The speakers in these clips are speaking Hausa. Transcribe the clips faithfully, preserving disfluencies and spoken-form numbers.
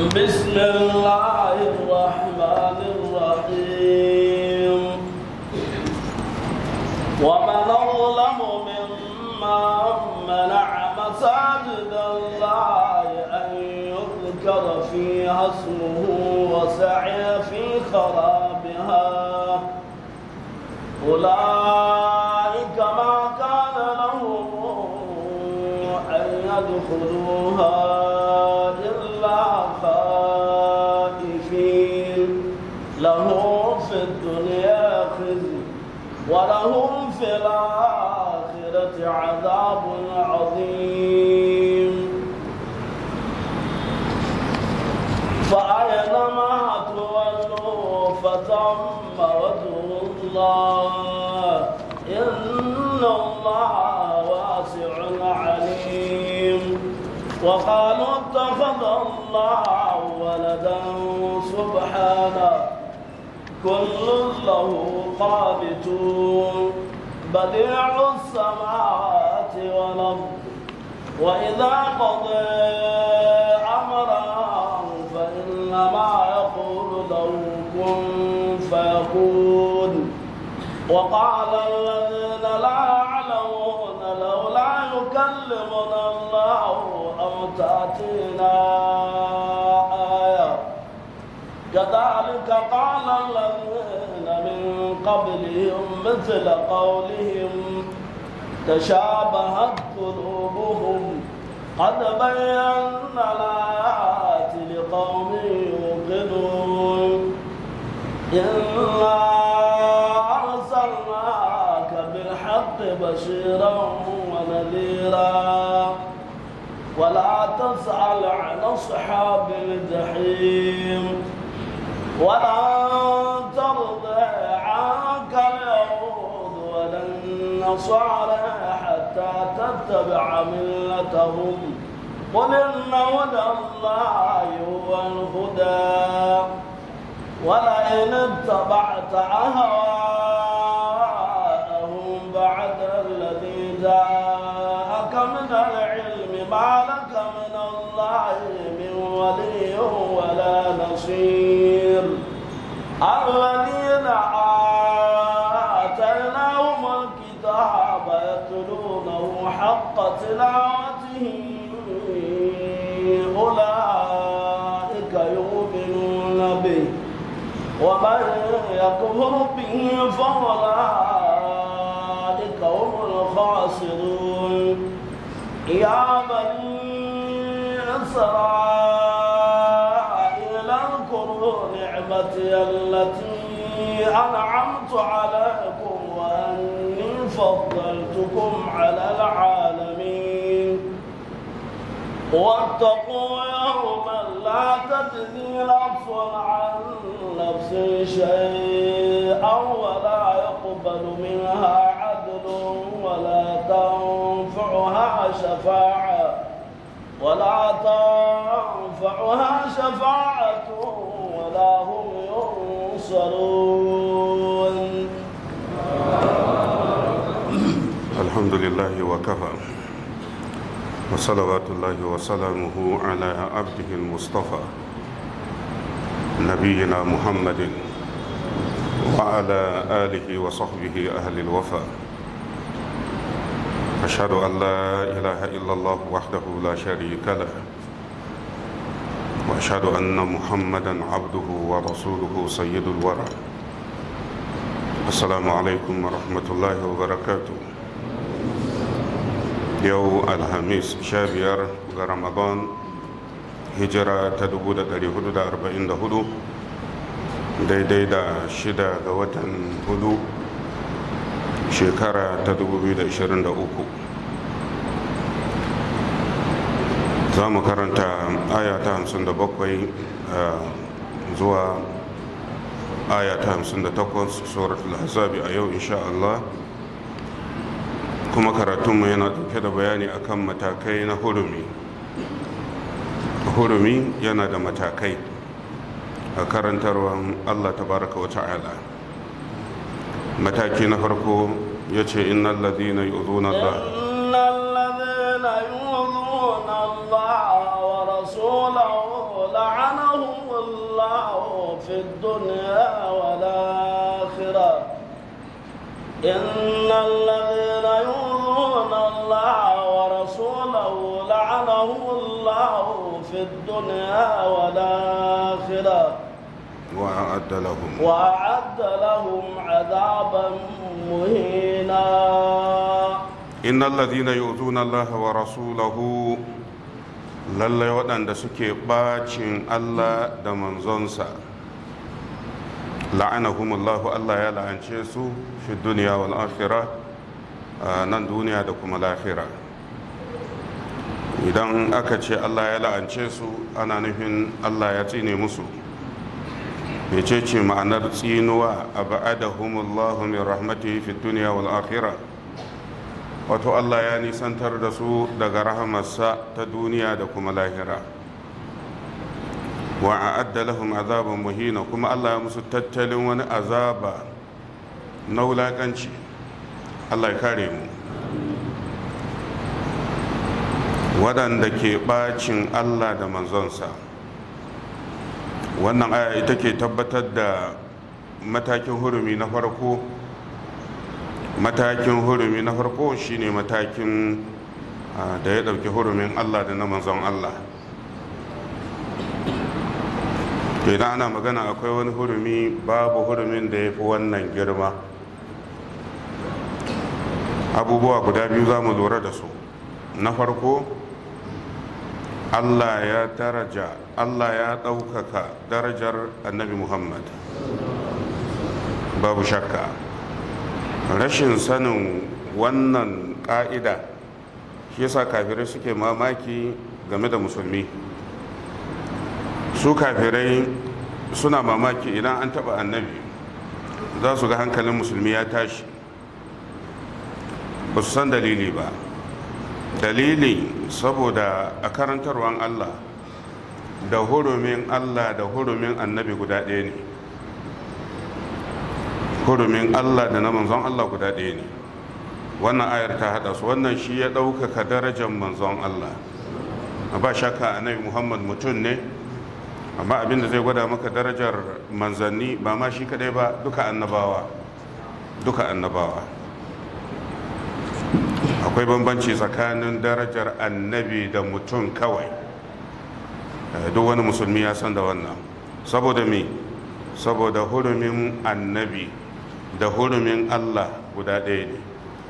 بسم الله الرحمن الرحيم ومن أظلم ممن منع مساجد الله أن يذكر فيها اسمه وسعي في خرابها أولئك ما كان لهم أن يدخلوها إلا خائفين لهم في الدنيا خزي ولهم في الآخرة عذاب عظيم فأينما تولوا فثم وجه الله إن الله واسع عليم وقالوا اتخذ الله ولدا سبحانه كل له قانتون بديع السماوات والأرض وإذا قضى أمرا فإنما يقول له كن فيكون وقال الذين لا يعلمون لولا يكلمنا الله أو تأتينا آية كذلك قال الذين من قبلهم مثل قولهم تشابهت قلوبهم قد بينا الآيات لقوم يوقنون إنا أرسلناك بالحق بشيرا ونذيرا ولا تسأل عن أصحاب الجحيم ولن ترضى عنك اليهود ولا النصارى حتى تتبع ملتهم قل إن هدى الله هو الهدى ولئن اتبعت أهواءهم بعد الذي جاءك من العلم ما لك من الله من ولي ولا نصير الذين آتيناهم الكتاب يتلونه حق تلاوته أولئك يؤمنون به ومن يكفر به فأولئك هم الخاسرون يا بني إسرائيل اذكروا نعمتي التي أنعمت عليكم وأني فضلتكم على العالمين واتقوا يوما لا تجزي نفس عن نفس شيئا ولا يقبل منها عدل ولا تنفعها شفاعة ولا تنفعها شفاعة ولا هم ينصرون. الحمد لله وكفى وصلوات الله وسلامه على عبده المصطفى نبينا محمد وعلى آله وصحبه أهل الوفا أشهد أن لا إله إلا الله وحده لا شريك له وأشهد أن محمدا عبده ورسوله سيد الورى السلام عليكم ورحمة الله وبركاته. yau alhamis sha biyar ga ramadan hijira ta dubu da dari hudu da arba'in da hudu daidai da shida ga watan hudu shekara ta dubu biyu da ashirin da uku. za mu karanta aya ta hamsin da bakwai zuwa aya ta hamsin da takwas suratul ahzabi a yau insha Allah, kuma karatunmu yana dauke da bayani akan matakai na hurumi. Hurumi yana da matakai a karantarwar Allah tabaraka wa ta'ala. mataki na farko ya ce innal ladina yu'zuna Allah innal ladina yu'zuna Allah wa rasulahu la'ana في الدنيا والآخرة إن الذين يؤذون الله ورسوله لعنهم الله في الدنيا والآخرة وأعد لهم وأعد لهم عذابا مهينا إن الذين يؤذون الله ورسوله lallai waɗanda suke ɓacin Allah da manzonsa la'anahumullahu Allah ya la'ance su fi duniya wal akhirah nan duniya da kuma lahira. Idan aka ce Allah ya la'ance su ana nufin Allah ya tsine musu. mecece ma'anar tsinuwa abadahumullahu min rahmatihi fi duniya wal akhirah? Wato Allah ya nisantar da su daga rahamarsa ta duniya da kuma lahira. Wa a'adda lahum azaban muhina, kuma Allah ya musu tattalin wani azaba na wulakanci. Allah ya kare mu. Waɗanda ke ɓacin Allah da manzonsa, wannan aya ita ke tabbatar da matakin hurumi na farko. Matakin hurumi na farko shine matakin da ya ɗauki hurumin Allah da na manzon Allah. Idan ana magana akwai wani hurumi, babu hurumin da ya fi wannan girma. Abubuwa guda biyu za mu lura da su. Na farko, Allah ya daraja, Allah ya ɗaukaka darajar annabi Muhammad. Babu shakka. Rashin sanin wannan ƙa'ida shi yasa kafirai suke mamaki game da musulmi. Su kafirai suna mamaki idan an taɓa annabi, za su ga hankalin musulmi ya tashi. Ba su san dalili ba. Dalili saboda a karantarwan Allah da hurumin Allah da hurumin annabi guda ɗaya ne. Hurumin Allah da na manzon Allah guda ɗaya ne. Wannan ayar ta haɗa su. Wannan shi ya ɗaukaka darajar manzon Allah. Ba shakka annabi Muhammad mutum ne, amma abinda zai gwada maka darajar manzanni ba ma shi kadai ba, duka annabawa duka annabawa akwai bambanci tsakanin darajar annabi da mutum kawai. Duk wani musulmi ya san da wannan. Saboda me? Saboda hurumin annabi da hurumin Allah guda ɗaya ne.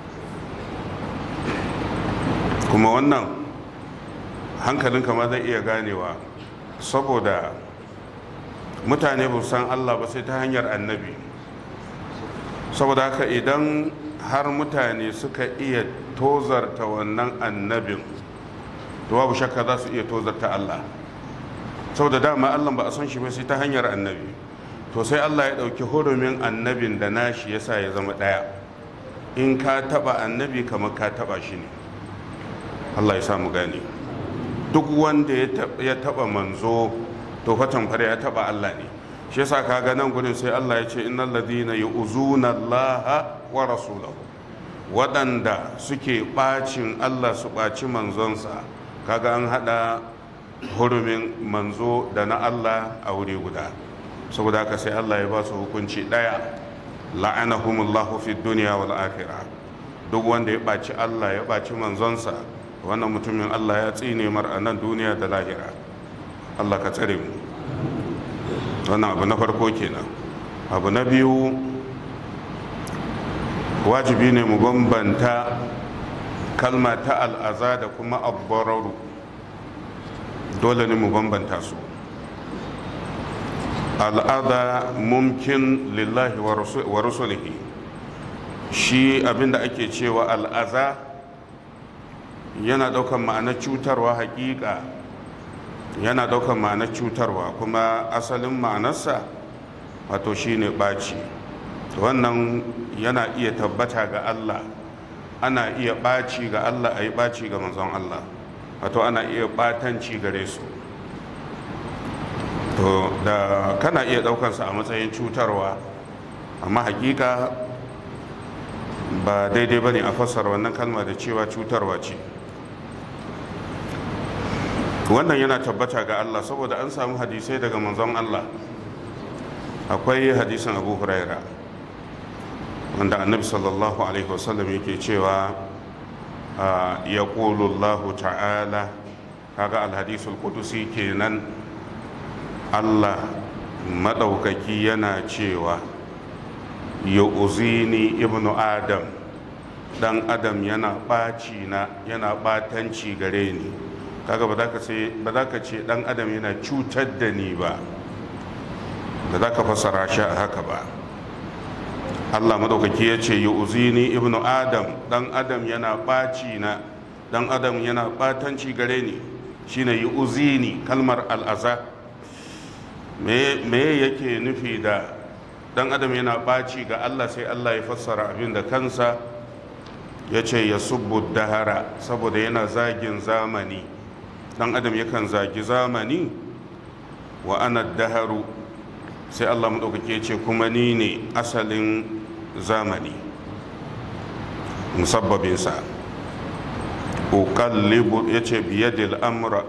Kuma wannan hankalinka ma zai iya ganewa, saboda mutane ba san Allah ba sai ta hanyar annabi. Saboda haka idan har mutane suka iya tozarta wannan annabin, to babu shakka za su iya tozarta Allah. Saboda dama Allah ba a san shi ba sai ta hanyar annabi. To sai Allah ya ɗauki hurumin annabin da nashi yasa ya zama ɗaya. In ka taɓa annabi kamar ka taɓa shi ne. Allah ya samu gane. Duk wanda ya taɓa manzo to fatan fara ya taɓa Allah ne. Shi yasa ka ga nan gurin sai Allah ya ce innal ladina yu'zuna Allah wa rasulahu, waɗanda suke ɓacin Allah su ɓaci manzonsa. Kaga an haɗa hurumin manzo da na Allah a wuri guda. Saboda haka sai Allah ya ba su hukunci ɗaya, la'anahumullahu fi dunya wal akhirah. Duk wanda ya ɓaci Allah ya ɓaci manzonsa, wannan mutumin Allah ya tsine mar a nan duniya da lahira. Allah ka tsare mu. Wannan abu na farko kenan. Abu na biyu, wajibi ne mu bambanta kalma ta al'aza da kuma abbararu. Dole ne mu bambanta su. Al'ada mumkin lillahi wa rusulihi, shi abinda ake cewa al'aza yana daukan ma'anar cutarwa. Hakika yana daukan ma'anar cutarwa, kuma asalin ma'anarsa wato shine ɓaci. Wannan yana iya tabbata ga Allah. Ana iya ɓaci ga Allah, a yi ɓaci ga manzon Allah, wato ana iya ɓatanci gare su. To da kana iya daukansa a matsayin cutarwa, amma hakika ba daidai ba ne a fassara wannan kalma da cewa cutarwa ce. Wannan yana tabbata ga Allah saboda an samu hadisai daga manzon Allah akwai hadisin abu huraira wanda annabi sallallahu alaihi wasallam yake cewa ya ƙulullahu ta'ala, kaga alhadisul kudusi kenan, Allah maɗaukaki yana cewa ya uzini ibnu adam, dan adam yana ɓaci na, yana ɓatanci gare ni. kaga ba za ka ce dan adam yana cutar da ni ba, ba za ka fassara shi a haka ba. Allah madaukaki ya ce yu'zini ibnu adam, dan adam yana ɓaci na, dan adam yana ɓatanci gare ni, shine yu'zini. Kalmar al'aza me yake nufi da dan adam yana ɓaci ga Allah? sai Allah ya fassara abin da kansa, ya ce ya subbu dahara, saboda yana zagin zamani. dan adam yakan zagi zamani. wa ana daharu, sai Allah maɗaukaki ya ce kuma ni ne asalin zamani, musabbabinsa. uqallibu, ya ce biyadil amra,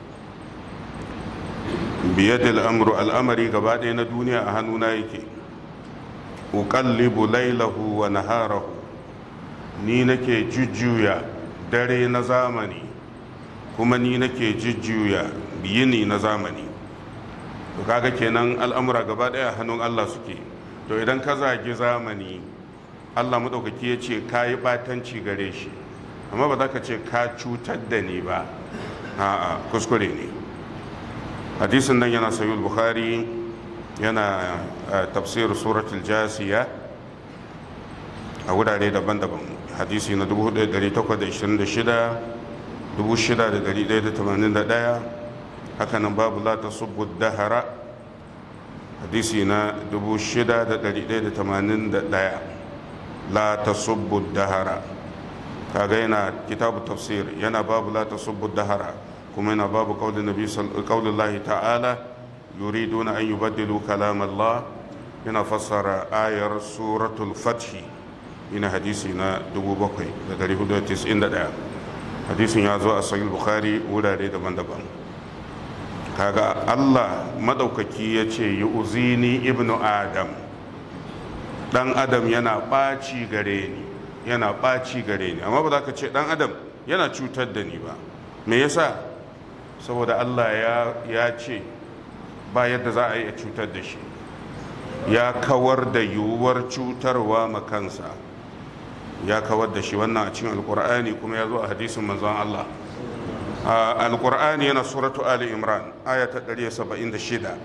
biyadil amru, al'amari gaba ɗaya na duniya a hannuna yake. uqallibu lailahu wa naharahu, ni nake jujjuya dare na zamani, kuma ni nake jujjuya yini na zamani. to kaga kenan al'amura gaba daya hannun Allah suke. to idan ka zagi zamani, Allah maɗaukaki ya ce ka yi ɓatanci gare shi, amma ba za ka ce ka cutar da ni ba. a'a, kuskure ne. hadisin nan yana sahih bukhari, yana tafsir suratul jasiya a wurare daban-daban. hadisi na dubu ɗaya da ɗari takwas da ishirin da shida, dubu shida da ɗari ɗaya da tamanin da ɗaya. hakanan babu la tasubbu dahara, hadisi na dubu shida da ɗari ɗaya da tamanin da ɗaya. la tasubbu dahara, kaga yana kitabu tafsir, yana babu la tasubbu dahara, kuma yana babu qaulin nabi qaulillahi ta'ala yuriduna an yubaddilu kalam Allah, yana fassara ayar suratul fath. ina hadisi na dubu bakwai da ɗari hudu da tis'in da ɗaya. hadisin ya zo a sahih bukhari wurare daban-daban. kaga Allah madaukaki ya ce yu'zini ibnu adam, dan adam yana ɓaci gare ni, yana ɓaci gare ni, amma ba za ka ce dan adam yana cutar da ni ba. me yasa? saboda Allah ya, ya ce ba yadda za a yi a cutar da shi, ya kawar da yiwuwar cutarwa makansa, ya kawar da shi. wannan a cikin alkur'ani, kuma ya zo a hadisin manzon Allah. alkur'ani yana suratu ali imran aya ta ɗari saba'in da shida.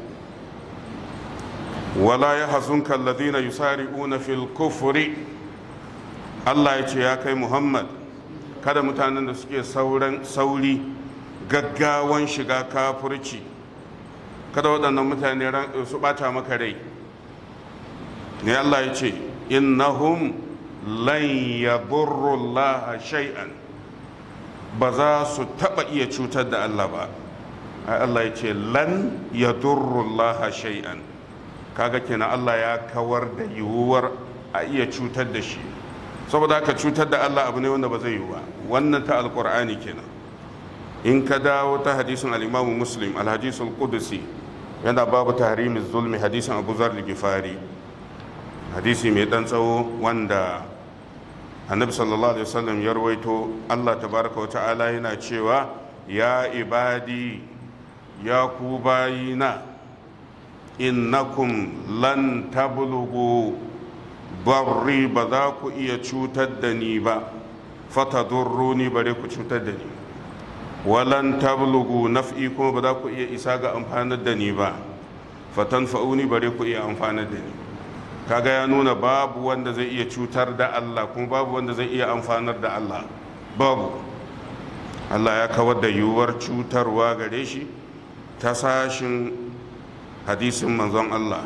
wala yahzunka alladhina yusari'una fil kufri, Allah ya ce ya kai Muhammad, kada mutanen da suke sauran sauri gaggawan shiga kafirci, kada waɗannan mutane su ɓata maka rai. ne Allah ya ce innahum lan yadurru Allah shay'an, ba za su taɓa iya cutar da Allah ba. Allah ya ce lan yadurru Allah shay'an, kaga kenan Allah ya kawar da yiwuwar a iya cutar da shi. saboda haka cutar da Allah abu ne wanda ba zai yi ba. wannan ta alqur'ani kenan. in ka dawo ta hadisin al-Imam Muslim, al-hadisul qudusi, yana babu tahrimiz zulmi, hadisin Abu Zar al-Ghifari, hadisi mai dan tsawo wanda annabi sallallahu alaihi wasallam ya rawaito. Allah tabaraka wa ta'ala yana cewa ya ibadi, ya ku bayina, innakum lan tablughu barri, ba za ku iya cutar da ni ba, fatadurruni, bare ku cutar da ni, walan tablughu naf'i, kuma ba za ku iya isa ga amfanar da ni ba, fatanfa'uni, bare ku iya amfanar da ni. kaga ya nuna babu wanda zai iya cutar da Allah, kuma babu wanda zai iya amfanar da Allah, babu. Allah ya kawar da yiwuwar cutarwa gare shi ta sashin hadisin manzon Allah,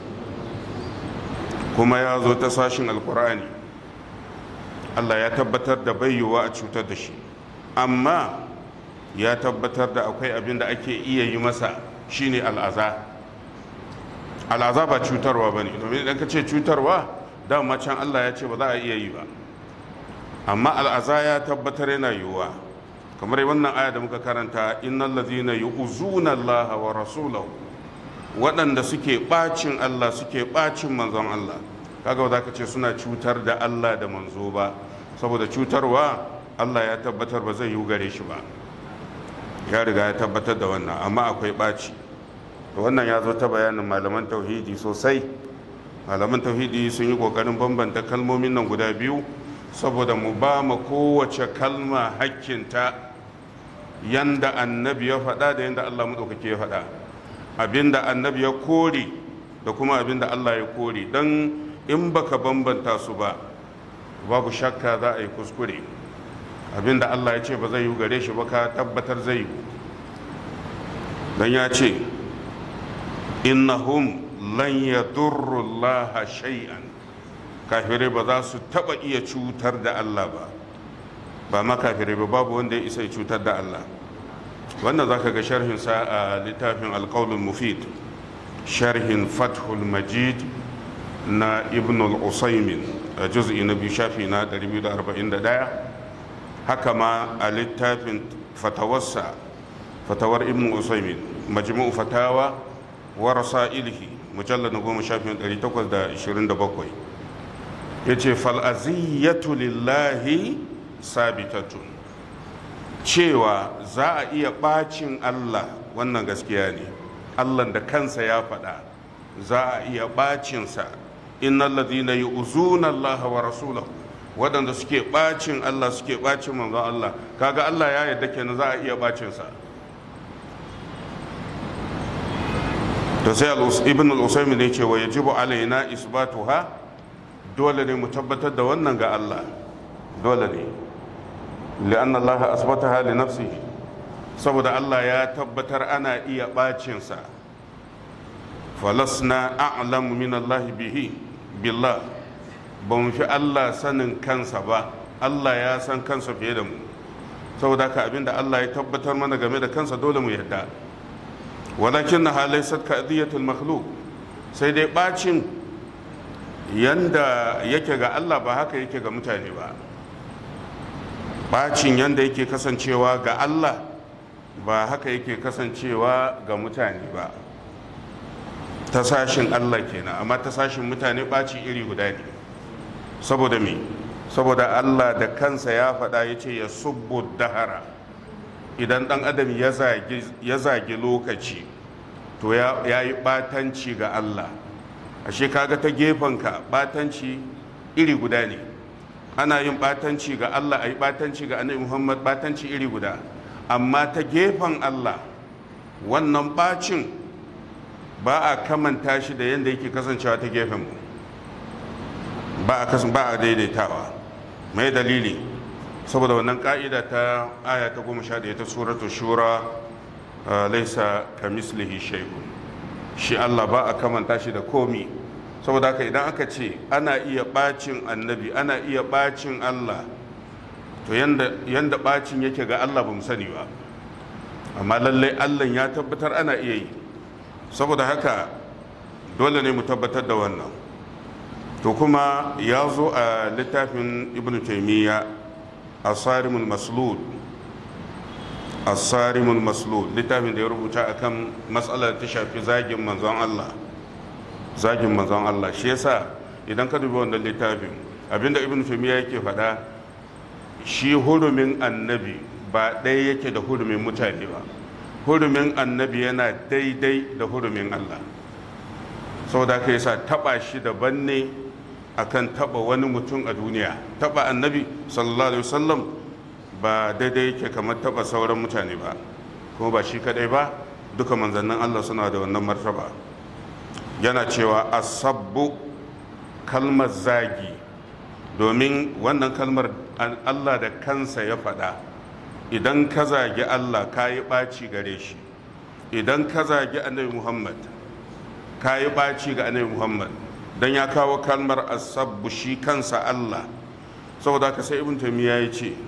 kuma ya zo ta sashin alkur'ani. Allah ya tabbatar da bai yiwuwa a cutar da shi, amma ya tabbatar da akwai abin da ake iya yi masa, shine al'aza. al'aza ba cutarwa ba ne, domin idan ka ce cutarwa, dama can Allah ya ce ba za a iya yi ba. amma al'aza ya tabbatar yana yiwuwa, kamar wannan aya da muka karanta, innal ladhina yu'zuna Allah wa rasulahu, waɗanda suke ɓacin Allah suke ɓacin manzon Allah, kaga ba za ka ce suna cutar da Allah da manzo ba, saboda cutarwa Allah ya tabbatar ba zai yi gare shi ba, ya riga ya tabbatar da wannan, amma akwai ɓaci. Wannan ya zo ta bayanin malaman tauhidi sosai. Malaman tauhidi sun yi ƙoƙarin bambanta kalmomin nan guda biyu saboda mu ba ma kowace kalma hakkinta yanda annabi ya faɗa da yanda Allah maɗaukaki ya faɗa, abinda annabi ya kore da kuma abinda Allah ya kore, don in baka bambanta su ba babu shakka za a yi kuskure. Abinda Allah ya ce ba zai yi gare shi ba ka tabbatar zai yi, don ya ce innahum lan yadurru Allah shay'an, kafirai ba za su taba iya cutar da Allah ba, ba ma kafirai ba, babu wanda ya isa cutar da Allah. wannan zaka ga sharhin sa a littafin alqaulul mufid, sharhin fathul majid na ibn al-usaymin a juz'i na biyu shafi na ɗari biyu da arba'in da ɗaya. haka ma a littafin fatawarsa, fatawar ibn usaymin majmu'u fatawa wa rasailihi mujallad na goma shafin ɗari takwas da ishirin da bakwai, yace fal aziyatu lillahi sabitatun, cewa za a iya bacin Allah wannan gaskiya ne, Allah da kansa ya faɗa za a iya bacinsa. innal ladina yu'zuna Allah wa rasulahu, waɗanda suke bacin Allah suke bacin manzon Allah, kaga Allah ya yarda kenan za a iya bacin sa. to sai ibn al-usaymin ne ce wa yajibu alaina isbatuha, dole ne mu tabbatar da wannan ga Allah, dole ne, li'an Allah asbataha li nafsihi, saboda Allah ya tabbatar ana iya bacin sa. falasna a'lamu min Allah bihi billah, ba mu fi Allah sanin kansa ba, Allah ya san kansa fiye da mu, saboda haka abinda Allah ya tabbatar mana game da kansa dole mu yarda. walakin na halaysat ka adiyatul makhluq, sai dai bacin yanda yake ga Allah ba haka yake ga mutane ba. bacin yanda yake kasancewa ga Allah ba haka yake kasancewa ga mutane ba. ta sashin Allah kenan, amma ta sashin mutane ɓaci iri guda ne. saboda me? saboda Allah da kansa ya faɗa ya ce ya subbu dahara, idan ɗan adam ya zagi lokaci to ya yi ɓatanci ga Allah. ashe kaga ta gefenka ɓatanci iri guda ne, ana yin ɓatanci ga Allah, a yi ɓatanci ga annabi Muhammad, ɓatanci iri guda. amma ta gefen Allah wannan ɓacin ba a kamanta shi da yadda yake kasancewa ta gefen mu, ba a kasan ba a daidaitawa. mai dalili? saboda wannan ka'ida ta aya ta goma sha ɗaya ta suratu shura, laisa kamislihi shay'un, shi Allah ba a kamanta shi da komi. saboda haka idan aka ce ana iya bacin annabi, ana iya bacin Allah, to yanda yanda bacin yake ga Allah ba mu sani ba, amma lallai Allah ya tabbatar ana iya yi. saboda haka dole ne mu tabbatar da wannan. to kuma ya zo a littafin ibn taimiyya asarimul maslul, asarimul maslul littafin da ya rubuta akan matsalar ta shafi zagin manzon Allah, zagin manzon Allah. shi yasa idan ka dubi wannan littafin, abinda ibn taimiyya yake faɗa, shi hurumin annabi ba ɗaya yake da hurumin mutane ba. hurumin annabi yana daidai da hurumin Allah, saboda haka yasa taba shi daban ne akan taba wani mutum a duniya. taba annabi sallallahu alaihi wasallam ba daidai yake kamar taba sauran mutane ba, kuma ba shi kadai ba, duka manzannin Allah suna da wannan martaba. yana cewa asabbu, kalmar zagi, domin wannan kalmar Allah da kansa ya faɗa. idan ka zagi Allah ka yi ɓaci gare shi, idan ka zagi annabi Muhammad ka yi ɓaci ga annabi Muhammad, don ya kawo kalmar asabbu shi kansa Allah. saboda ka sai ibn taymiya ya ce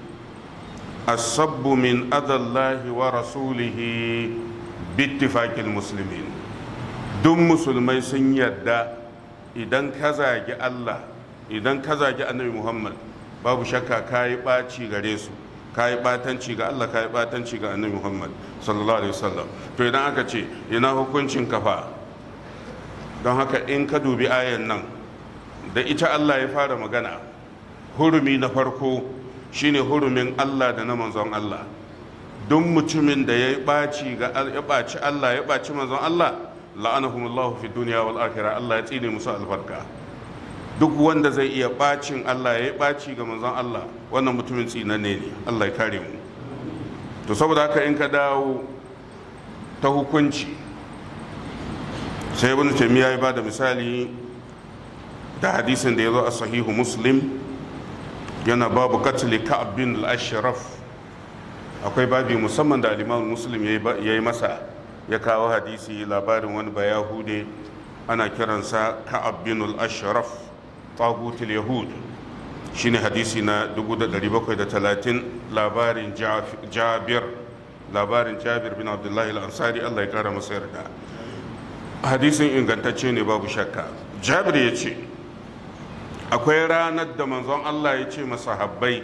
asabbu min adallahi wa rasulihi bittifaqil muslimin, duk musulmai sun yarda idan ka zagi Allah, idan ka zagi annabi Muhammad, babu shakka ka yi ɓaci gare su, ka yi batanci ga Allah, ka yi batanci ga annabi Muhammad sallallahu alaihi wasallam. to idan aka ce ina hukuncin kafa, don haka in ka dubi ayan nan da ita Allah ya fara magana, hurumi na farko shine hurumin Allah da na manzon Allah. duk mutumin da ya ɓaci ga ya ɓaci Allah ya ɓaci manzon Allah, la'anahumullahu fi dunya wal akhirah, Allah ya tsine musu albarka. duk wanda zai iya ɓacin Allah ya ɓaci ga manzon Allah, wannan mutumin tsinanne ne. Allah ya kare mu. to saboda haka in ka dawo ta hukunci, sai ibn taymiya ya bada misali da hadisin da ya zo a sahihu muslim, yana babu katli ka'ab bin al-ashraf. akwai babi musamman da al-imam muslim ya yi masa, ya kawo hadisi labarin wani bayahude ana kiransa ka'ab bin al-ashraf tagutul yahud. shine hadisi na dubu ɗari bakwai da talatin, labarin jabir labarin jabir bin abdullahi al-ansari, Allah ya kara masa yarda. hadisin ingantacce ne babu shakka. jabir ya ce akwai ranar da manzon Allah ya ce masahabbai,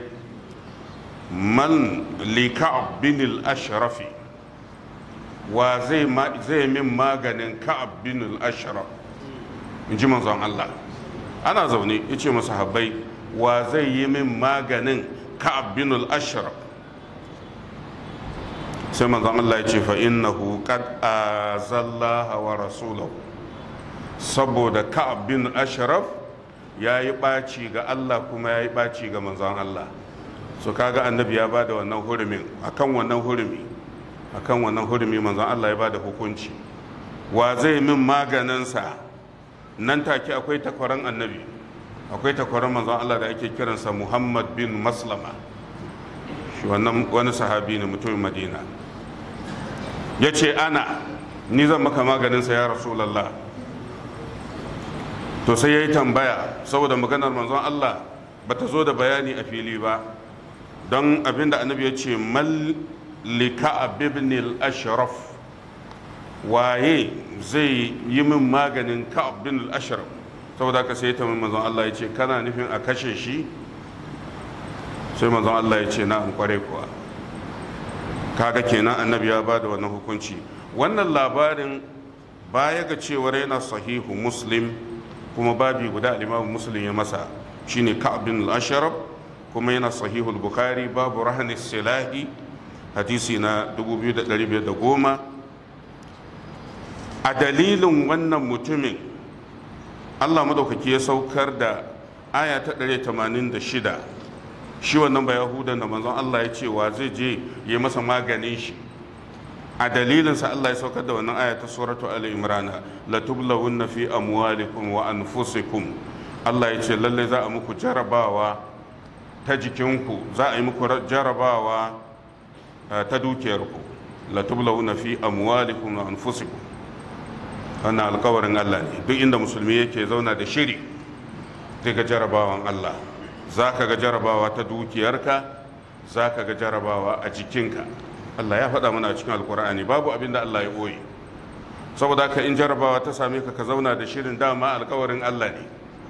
man li ka'ab bin al-ashrafi, wa zai zai min maganin ka'ab bin al-ashraf, in ji manzon Allah. ana zaune ya ce masahabbai, wa zai yi min maganin ka'ab bin al-ashraf? sai manzon Allah ya ce fa innahu qad azallaha wa rasulahu, saboda ka'ab bin ashraf ya yi ɓaci ga Allah kuma ya yi ɓaci ga manzon Allah. so kaga annabi ya bada wannan hurumin, akan wannan hurumi akan wannan hurumi manzon Allah ya bada hukunci. wa zai min maganinsa? nan take akwai takwaran annabi, akwai takwaran manzon Allah da ake kiransa Muhammad bin Maslama. shi wannan wani sahabi ne, mutumin Madina. ya ce ana ni zan maka maganinsa ya Rasulallah. to sai ya yi tambaya, saboda maganar manzon Allah ba ta zo da bayani a fili ba, don abinda annabi ya ce mallika ibn al-ashraf, waye zai yi min maganin ka'ab bin al-ashraf? saboda haka sai ta min manzon Allah ya ce kana nufin a kashe shi? sai manzon Allah ya ce na'am, kware kuwa. kaga kenan annabi ya bada wannan hukunci. wannan labarin baya ga cewar yana sahihu muslim, kuma babi guda al-imam muslim ya masa, shine ka'ab bin al-ashraf, kuma yana sahihu al-bukhari babu rahn silahi, hadisi na dubu biyu da ɗari biyar da goma. a dalilin wannan mutumin Allah madaukaki ya saukar da aya ta ɗari tamanin da shida. shi wannan ba yahudan da manzon Allah ya ce wa zai je ya masa maganin shi, a dalilinsa Allah ya saukar da wannan aya ta suratu Ali Imran, la tublawunna fi amwalikum wa anfusikum. Allah ya ce lalle za a muku jarabawa ta jikinku, za a yi muku jarabawa ta dukiyarku. la tublawunna fi amwalikum wa anfusikum. wannan alkawarin Allah ne. duk inda musulmi yake zauna da shiri zai ga jarabawan Allah. za ka ga jarabawa ta dukiyarka, za ka ga jarabawa a jikinka. Allah ya faɗa mana a cikin alkur'ani, babu abin da Allah ya ɓoye. saboda ka in jarabawa ta same ka ka zauna da shirin, dama alkawarin Allah ne.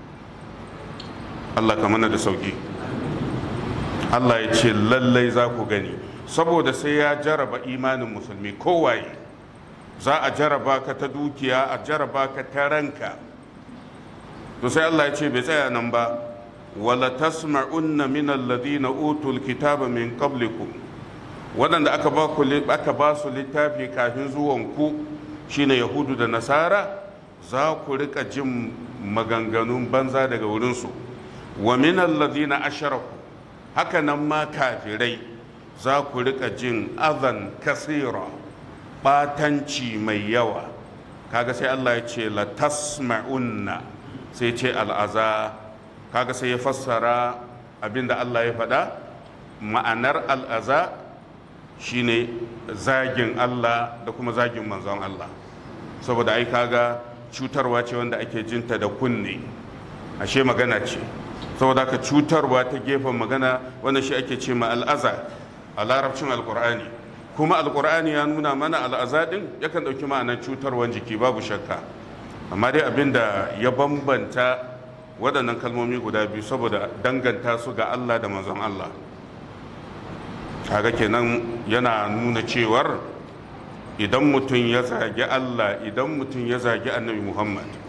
Allah ka mana da sauki. Allah ya ce lallai za ku gani, saboda sai ya jaraba imanin musulmi kowaye. za a jaraba ka ta dukiya, a jaraba ka ta ranka. to sai Allah ya ce bai tsaya nan ba, wala tasma'unna min alladhina utul kitaba min qablikum, waɗanda aka ba ku aka ba su littafi kafin zuwan ku, shine yahudu da nasara, za ku rika jin maganganun banza daga wurin su. wa min alladhina ashraku, haka nan ma kafirai za ku rika jin azan kasira, batanci mai yawa. kaga sai Allah ya ce la tasma'unna, sai ce al'aza. kaga sai ya fassara abinda Allah ya faɗa. ma'anar al'aza shine zagin Allah da kuma zagin manzon Allah, saboda ai kaga cutarwa ce wanda ake jinta da kunne, ashe magana ce. saboda ka cutarwa ta gefen magana, wannan shi ake ce ma al'aza a larabcin alkur'ani. kuma alkur'ani ya nuna mana al'aza din yakan ɗauki ma'anar cutarwan jiki, babu shakka. amma dai abinda ya bambanta waɗannan kalmomi guda biyu saboda danganta su ga Allah da manzon Allah. kaga kenan yana nuna cewar idan mutum ya zagi Allah, idan mutum ya zagi annabi Muhammad,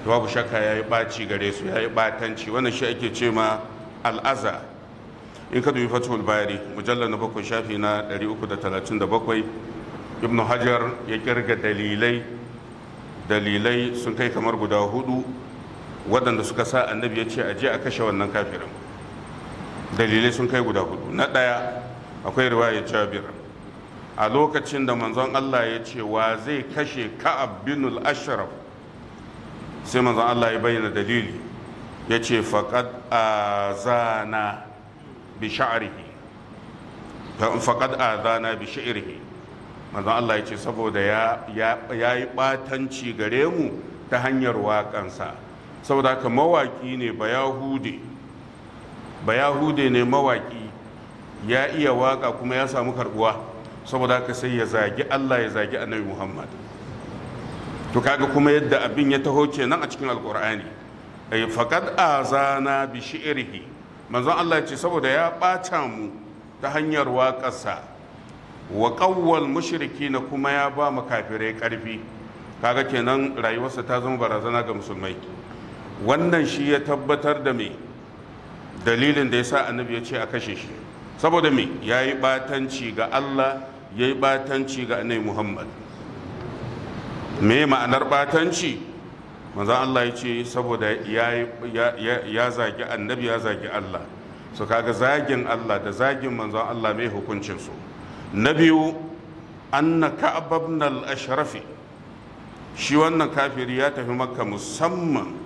babu shakka ya yi ɓaci gare su, ya yi ɓatanci. Wannan shi ake ce ma al'aza. In ka dubi fatul bari mujallar na bakwai shafi na ɗari uku da talatin da bakwai, ibnu hajar ya kirga dalilai dalilai sun kai kamar guda hudu waɗanda suka sa annabi ya ce a je a kashe wannan kafirin. Dalilai sun kai guda hudu. Na ɗaya, akwai riwayar jabir, a lokacin da manzon Allah ya ce wa zai kashe ka'ab bin al-ashraf, sai manzon Allah ya bayyana dalili, ya ce faqad azana bi sha'rihi, faqad azana bi sha'rihi. manzon Allah ya ce saboda ya yi batanci gare mu ta hanyar waƙansa. Saboda haka mawaƙi ne ba yahude ba yahude ne mawaƙi, ya iya waƙa kuma ya samu karbuwa, saboda haka sai ya zagi Allah, ya zagi annabi Muhammad. To kaga kuma yadda abin ya taho kenan a cikin alkur'ani, ay faqad azana bi shi'rihi. Manzon Allah ya ce saboda ya ɓata mu ta hanyar waƙarsa, wa qawwal mushrikina, kuma ya ba mu kafirai ƙarfi. Kaga kenan rayuwarsa ta zama barazana ga musulmai. Wannan shi ya tabbatar da me dalilin da yasa annabi ya ce a kashe shi, saboda me yayi batanci ga Allah, yayi batanci ga annabi Muhammad. Me ma'anar batanci? Manzon Allah ya ce saboda ya zagi annabi, ya zagi Allah. So kaga zagin Allah da zagin manzon Allah mai hukuncin su. Na biyu, anna Ka'ab ibn al-Ashraf, shi wannan kafiri ya tafi Makka musamman,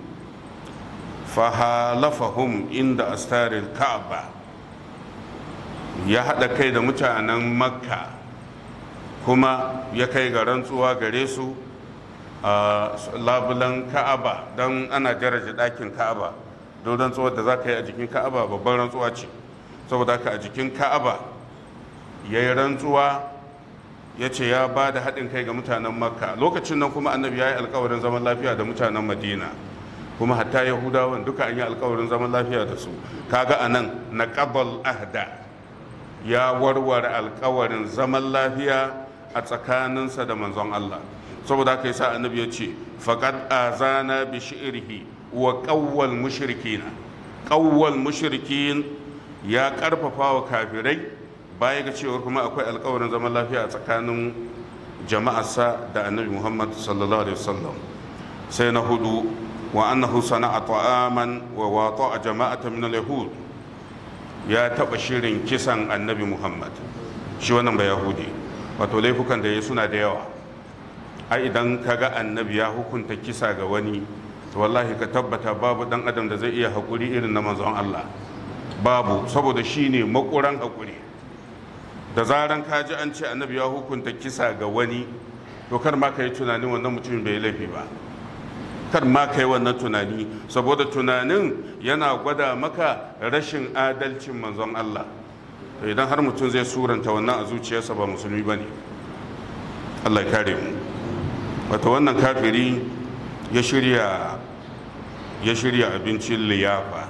fahalafahum inda astarin Ka'aba, ya haɗa kai da mutanen Makka, kuma ya kai ga rantsuwa gare su a labulan Ka'aba, don ana daraja ɗakin Ka'aba. Don rantsuwar da za ka yi a jikin Ka'aba babban rantsuwa ce, saboda haka a jikin Ka'aba ya yi rantsuwa, ya ce ya ba da haɗin kai ga mutanen Makka. Lokacin nan kuma annabi ya yi alkawarin zaman lafiya da mutanen Madina, kuma hatta Yahudawan duka an yi alkawarin zaman lafiya da su. Kaga a nan na ƙabal ahda, ya warware alkawarin zaman lafiya a tsakaninsa da manzon Allah. Saboda haka yasa annabi ya ce faqad azana bi shi'rihi wa qawwal mushrikina. Qawwal mushrikin, ya karfafa wa kafirai, baya ga cewa kuma akwai alkawarin zaman lafiya a tsakanin jama'arsa da annabi Muhammad sallallahu alaihi wasallam. Sai na hudu, wa annahu sana'a ta'aman wa wata'a jama'atan min al-yahud, ya taba shirin kisan annabi Muhammad. Shi wannan ba yahudi, wato laifukan da ya suna da yawa. Ai idan kaga annabi ya hukunta kisa ga wani, to wallahi ka tabbata babu dan adam da zai iya hakuri irin na manzon Allah, babu, saboda shine makuran hakuri. Da zaran ka ji an ce annabi ya hukunta kisa ga wani, to kar ma ka yi tunanin wannan mutumin bai laifi ba, kar ma ka yi wannan tunani, saboda tunanin yana gwada maka rashin adalcin manzon Allah. To idan har mutum zai suranta wannan a zuciyarsa, ba musulmi bane. Allah ya kare mu. Wato wannan kafiri ya shirya ya shirya abincin liyafa,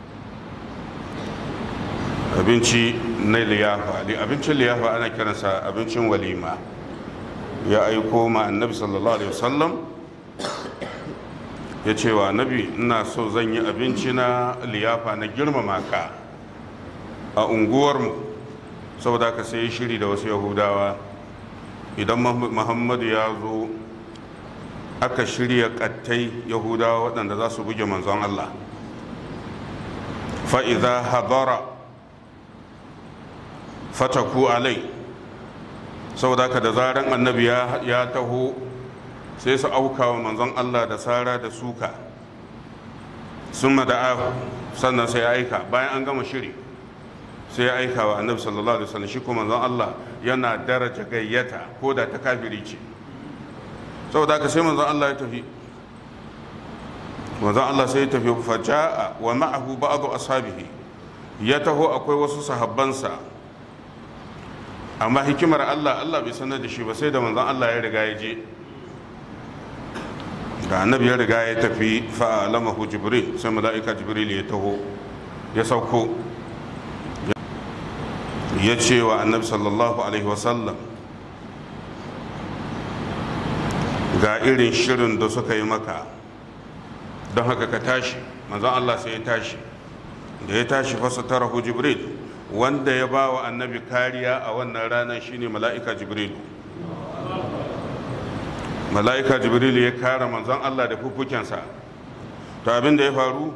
abinci na liyafa. Abincin liyafa ana kiransa abincin walima. Ya aiko ma annabi sallallahu alaihi wasallam, ya ce wa annabi, ina so zan yi abinci na liyafa na girmama ka a unguwarmu. Saboda ka sai shiri da wasu yahudawa, idan muhammadu ya zo aka shirya kattai yahudawa waɗanda za su buge manzon Allah. fa'iza hadara fataku alai, saboda ka da zaran annabi ya taho sai su auka wa manzon Allah da sara da suka. Sun mada'ahu, sannan sai ya aika, bayan an gama shiri sai ya aika wa annabi sallallahu alaihi wasallam. Shi kuma manzon Allah yana daraja gayyata ko da ta kafiri ce. Saboda haka sai manzon Allah ya tafi manzon Allah sai ya tafi faja'a wa ma'ahu ba'du ashabihi, ya taho akwai wasu sahabbansa, amma hikimar Allah Allah bai sanar da shi ba, sai da manzon Allah ya riga ya je. Da annabi ya riga ya tafi, fa'alamahu jibril, sai mala'ika jibril ya taho ya sauko, ya ce wa annabi sallallahu alaihi wasallam, ga irin shirin da suka yi maka, don haka ka tashi. Manzon Allah sai ya tashi, da ya tashi fasa tarahu Jibril, wanda ya ba wa annabi kariya a wannan ranar shine mala'ika Jibril. Mala'ika Jibril ya kare manzon Allah da fuffukensa. To abin da ya faru,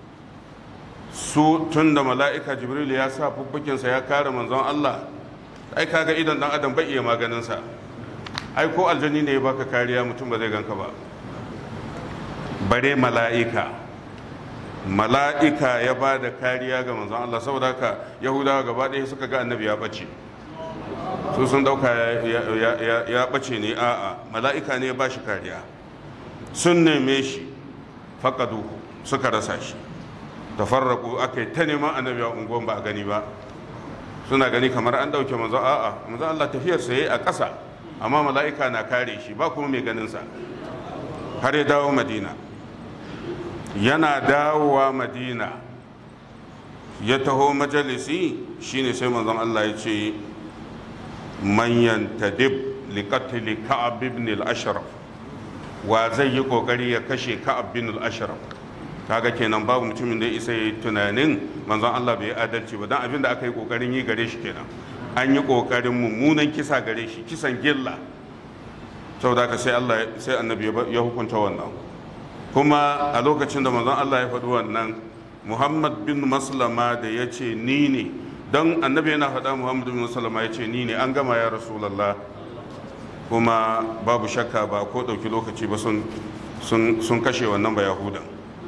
su tun da mala'ika Jibril ya sa fuffukensa ya kare manzon Allah, ai kaga idan dan adam bai iya maganinsa. Ai ko aljani ne ya baka kariya mutum ba zai ganka ba, bare mala'ika. Mala'ika ya ba da kariya ga manzon Allah, saboda haka Yahudawa gaba ɗaya suka ga annabi ya ɓace, su sun ɗauka ya ɓace ne. a'a, mala'ika ne ya ba shi kariya. Sun neme shi faƙadu, suka rasa shi. Tafarraku aka yi ta neman annabi a unguwan ba a gani ba, suna gani kamar an ɗauke manzon. a'a, manzon Allah tafiyarsa ya yi a ƙasa, amma mala'ika na kare shi, ba kuma mai ganinsa har ya dawo Madina. Yana dawowa Madina ya taho majalisi, shine sai manzon Allah ya ce man yantadib li qatl Ka'ab ibn al-Ashraf, wa zai yi kokari ya kashe Ka'ab ibn al-Ashraf. Kaga kenan babu mutumin da ya isa yi tunanin manzon Allah bai adalci ba, dan abin da aka yi kokarin yi gare shi kenan. An yi kokarin mummunan kisa gare shi, kisan gilla. Saboda haka sai Allah sai annabi ya hukunta wannan. Kuma a lokacin da manzon Allah ya faɗi wannan, Muhammad bin Maslama da ya ce ni ne, don annabi yana faɗa Muhammad bin Maslama ya ce ni ne, an gama ya Rasulallah. Kuma babu shakka ba ko ɗauki lokaci ba sun kashe wannan ba Yahudan.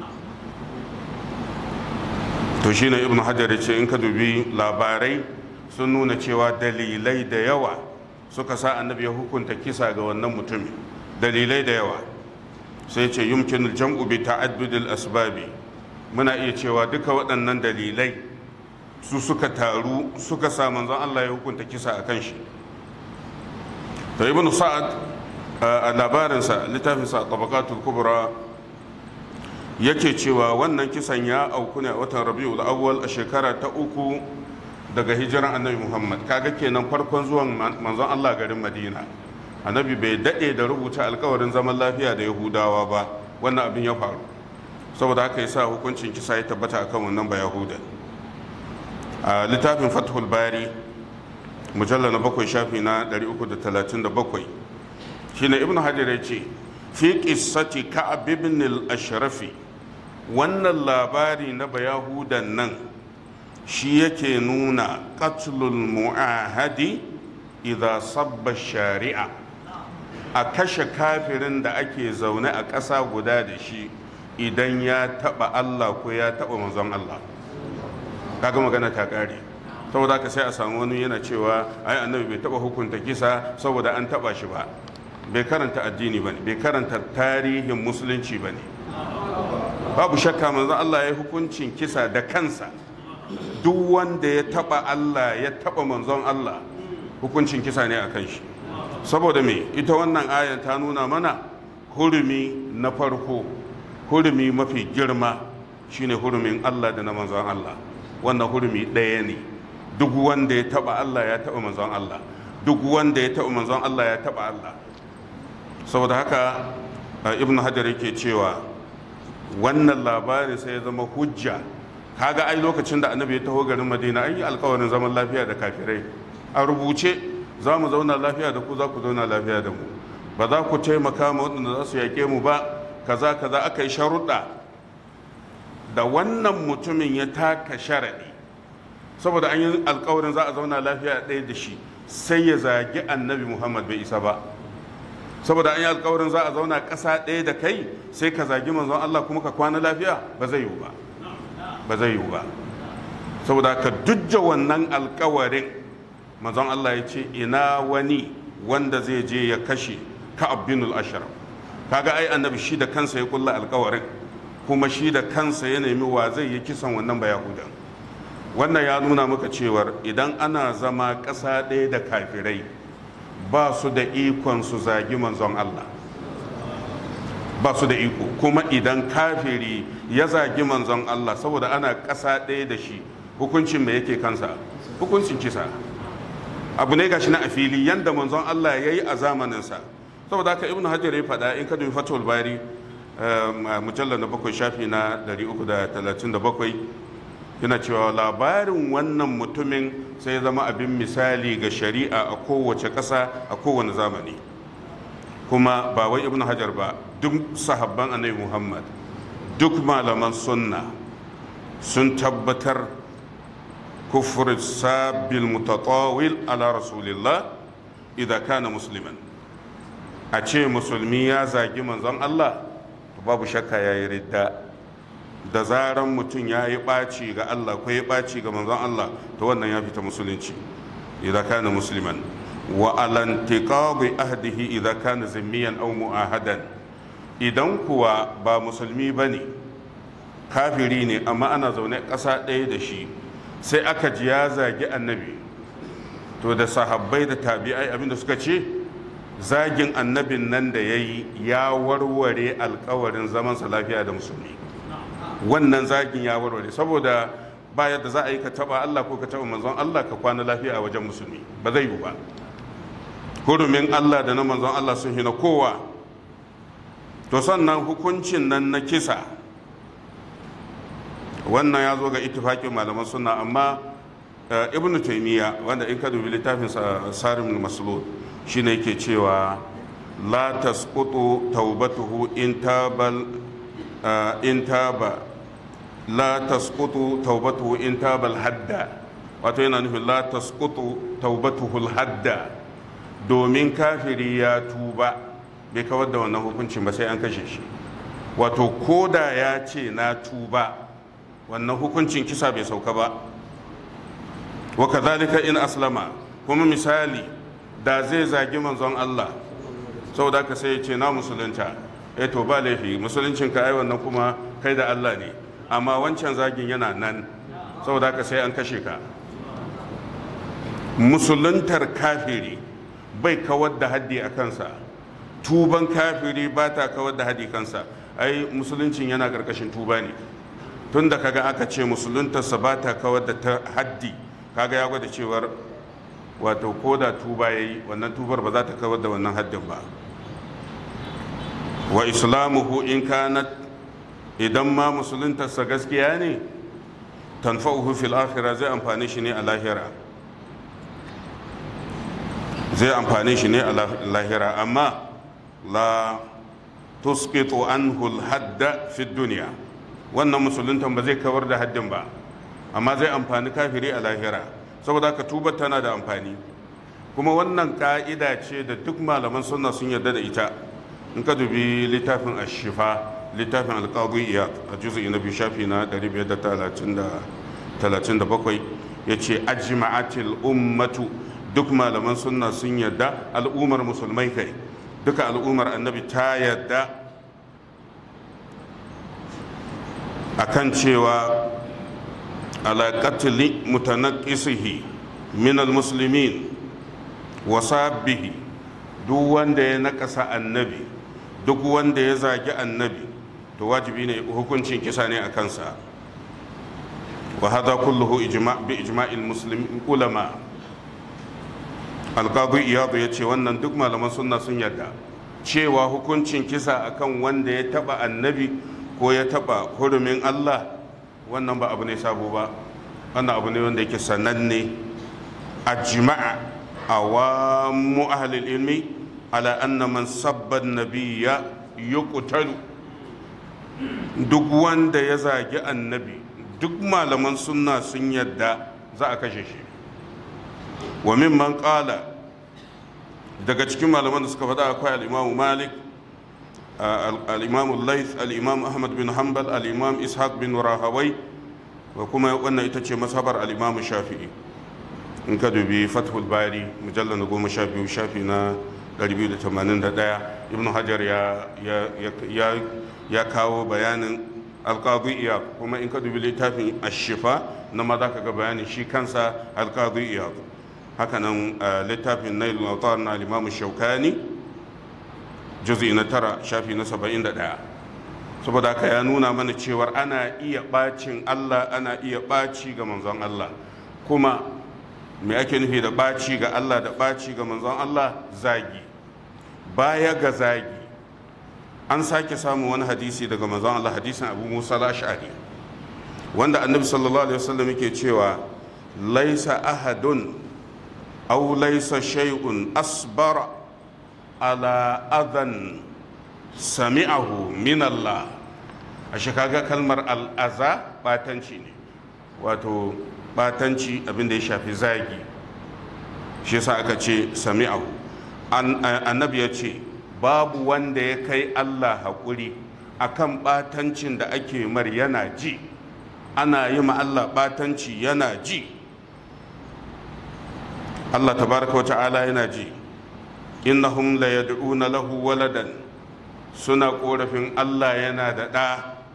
To shi ne Ibn Hajar ya ce in ka dubi labarai sun nuna cewa dalilai da yawa suka sa annabi ya hukunta kisa ga wannan mutumin, dalilai da yawa. Sai ce yumkin jam'u bi ta'addudil asbabi, muna iya cewa duka waɗannan dalilai su suka taru suka sa manzon Allah ya hukunta kisa a kan shi. To Ibn Sa'ad a labarinsa littafinsa Tabaqatul Kubra yake cewa wannan kisan ya auku ne a watan Rabiul Awwal a shekara ta uku daga hijiran Annabi Muhammad. Kaga kenan farkon zuwan manzon Allah garin Madina. Annabi bai daɗe da rubuta alkawarin zaman lafiya da Yahudawa ba, wannan abin ya faru. Saboda haka ya sa hukuncin kisa ya tabbata akan wannan ba Yahudan. A littafin Fathul Bari mujalla na bakwai shafi na ɗari uku da talatin da bakwai shine Ibn Hajar ya ce fi qissati Ka'ab ibn al-Ashrafi, wannan labari na ba Yahudan nan shi yake nuna qatlul mu'ahadi idza sabba shari'a, a kashe kafirin da ake zaune a ƙasa guda da shi idan ya taɓa Allah ko ya taɓa manzon Allah. Kaga magana ta ƙare. Saboda haka sai a samu wani yana cewa ai annabi bai taɓa hukunta kisa saboda an taɓa shi ba. Bai karanta addini ba ne, bai karanta tarihin musulunci ba ne. Babu shakka manzon Allah ya yi hukuncin kisa da kansa. Duk wanda ya taɓa Allah ya taɓa manzon Allah, hukuncin kisa ne a kan shi. Saboda me, ita wannan ayan ta nuna mana hurumi na farko, hurumi mafi girma shine hurumin Allah da na manzon Allah. Wannan hurumi ɗaya ne. Duk wanda ya taba Allah ya taba manzon Allah, duk wanda ya taba manzon Allah ya taba Allah. Saboda haka Ibn Hajar yake cewa wannan labarin sai ya zama hujja. Kaga ai lokacin da annabi ya taho garin Madina an yi alkawarin zaman lafiya da kafirai a rubuce, za mu zauna lafiya da ku, za ku zauna lafiya da mu, ba za ku taimaka ma waɗanda za su yaƙe mu ba, kaza kaza. Aka yi sharuɗa da wannan mutumin ya taka sharaɗi, saboda an yi alkawarin za a zauna lafiya ɗaya da shi, sai ya zagi annabi Muhammad bai isa ba. Saboda an yi alkawarin za a zauna ƙasa ɗaya da kai, sai ka zagi manzon Allah kuma ka kwana lafiya, ba zai yiwu ba, ba zai yiwu ba. Saboda ka dujja wannan alkawarin, manzon Allah ya ce ina wani wanda zai je ya kashe Ka'ab bin al-Ashraf. Kaga ai annabi shi da kansa ya kulla alkawarin, kuma shi da kansa ya nemi wa zai yi kisan wannan ba Yahudan. Wannan ya nuna maka cewar idan ana zama ƙasa ɗaya da kafirai, ba su da ikon su zagi manzon Allah, ba su da iko. Kuma idan kafiri ya zagi manzon Allah saboda ana ƙasa ɗaya da shi, hukuncin me yake kansa? Hukuncin kisa. Abu ne gashi na a fili yanda manzon Allah ya yi a zamaninsa. Saboda haka Ibn Hajar ya faɗa in ka dubi Fathul Bari mujallar na bakwai shafi na ɗari uku da talatin da bakwai yana cewa labarin wannan mutumin sai zama abin misali ga shari'a a kowace ƙasa a kowane zamani. Kuma ba wai ibn hajar ba, duk sahabban annabi muhammad, duk malaman sunna sun tabbatar kufur sabil mutatawil ala rasulillah idan kana musliman. A ce musulmi ya zagi manzon Allah, babu shakka ya yi ridda. Da zaran mutum ya yi ɓaci ga Allah ko ya ɓaci ga manzon Allah, to wannan ya fita musulunci idan kana musliman. Wa alantiqabi ahdihi idan kana zimmiyan aw mu'ahadan. Idan kuwa ba musulmi bane, kafiri ne amma ana zaune ƙasa ɗaya da shi, sai aka ji ya zagi annabi, to da sahabbai da tabi'ai abinda suka ce, zagin annabin nan da ya yi ya warware alkawarin zamansa lafiya da musulmi. Wannan zagin ya warware, saboda ba yadda za a yi ka taba Allah ko ka taba manzon Allah ka kwana lafiya a wajen musulmi, ba zai yi ba. Hurumin Allah da na manzon Allah sun hina kowa. To sannan hukuncin nan na kisa, wannan ya zo ga ittifaƙin malaman sunna, amma ibnu taymiya wanda in ka dubi littafin sarim al-maslud shine yake cewa la tasqutu taubatuhu in tabal in taba la tasqutu taubatuhu in tabal hadda. Wato yana nufin la tasqutu taubatuhu al-hadda, domin kafiri ya tuba bai kawar da wannan hukuncin ba sai an kashe shi. Wato koda ya ce na tuba, wannan hukuncin kisa bai sauka ba. Wa kadhalika in aslama, kuma misali da zai zagi manzon Allah, saboda haka sai ya ce na musulunta, eh to ba laifi, musuluncin ka ai wannan kuma kai da Allah ne, amma wancan zagin yana nan, saboda haka sai an kashe ka. Musuluntar kafiri bai kawar da haddi a kansa, tuban kafiri ba ta kawar da haddi kansa. Ai musuluncin yana karkashin tuba ne. Tun da kaga aka ce musuluntarsa ba ta kawar da ta haddi, kaga ya gwada cewar wato ko da tuba ya yi, wannan tubar ba za ta kawar da wannan haddin ba. Wa islamuhu in kanat, idan ma musuluntarsa gaskiya ne, tanfa'uhu fil akhirah, zai amfani shi ne a lahira, zai amfani shi ne a lahira, amma la tusqitu anhu al-hadda fi dunya. Wannan musuluntan ba zai kawar da haddin ba, amma zai amfani kafiri a lahira, saboda haka tubar tana da amfani. Kuma wannan ka'ida ce da duk malaman sunna sun yarda da ita. In ka dubi littafin ashifa, littafin alqadi iyad a juz'i na biyu shafi na ɗari biyar da talatin da bakwai, yace ajma'atil ummatu, duk malaman sunna sun yarda, al'ummar musulmai kai duka al'ummar annabi ta yarda akan cewa ala qatli mutanaqqisihi min almuslimin wa sabbihi, duk wanda ya nakasa annabi, duk wanda ya zagi annabi, to wajibi ne hukuncin kisa ne a kansa. wa hada kulluhu ijma' bi ijma'il muslimin ulama. alqadi iyad ya ce wannan duk malaman sunna sun yarda cewa hukuncin kisa akan wanda ya taba annabi ko ya taba hurumin Allah, wannan ba abu ne sabo ba, wannan abu ne wanda yake sananne. ajma'a awamu ahli ilmi ala anna man sabba nabiyya yuqtalu, duk wanda ya zagi annabi, duk malaman sunna sun yadda za a kashe shi. wa mimman qala, daga cikin malaman da suka faɗa akwai al-imamu malik, al-imamu layth, al-imamu ahmad bin hanbal, al-imam ishaq bin rahawai, wa kuma wannan ita ce masabar al-imamu shafi'i. in ka dubi fathul bari mujallar na goma sha biyu shafi na ɗari biyu da tamanin da ɗaya, ibn hajar ya kawo bayanin alqadi iyad. kuma in ka dubi littafin ashifa na ma za ka ga bayanin shi kansa alqadi iyad. hakanan littafin nail al-awtar na al-imam shaukani juz'i na tara shafi na saba'in da ɗaya. saboda haka ya nuna mana cewar ana iya bacin Allah, ana iya baci ga manzon Allah. kuma me ake nufi da ɓaci ga Allah da ɓaci ga manzon Allah? Zagi. Baya ga zagi an sake samun wani hadisi daga manzon Allah, hadisin Abu Musa al-Ash'ari, wanda annabi sallallahu alaihi wasallam yake cewa laisa ahadun aw laisa shay'un asbara ala adan sami'ahu min Allah. ashe kaga kalmar al'aza batanci ne, wato batanci abin da ya shafi zagi, shi yasa aka ce sami'ahu. Annabi ya ce babu wanda ya kai Allah haƙuri akan batancin da ake mar, yana ji ana yi ma Allah batanci yana ji. Allah tabaraka wa ta'ala yana ji. Innahum la yad'una lahu waladan, suna korafin Allah yana da ɗa.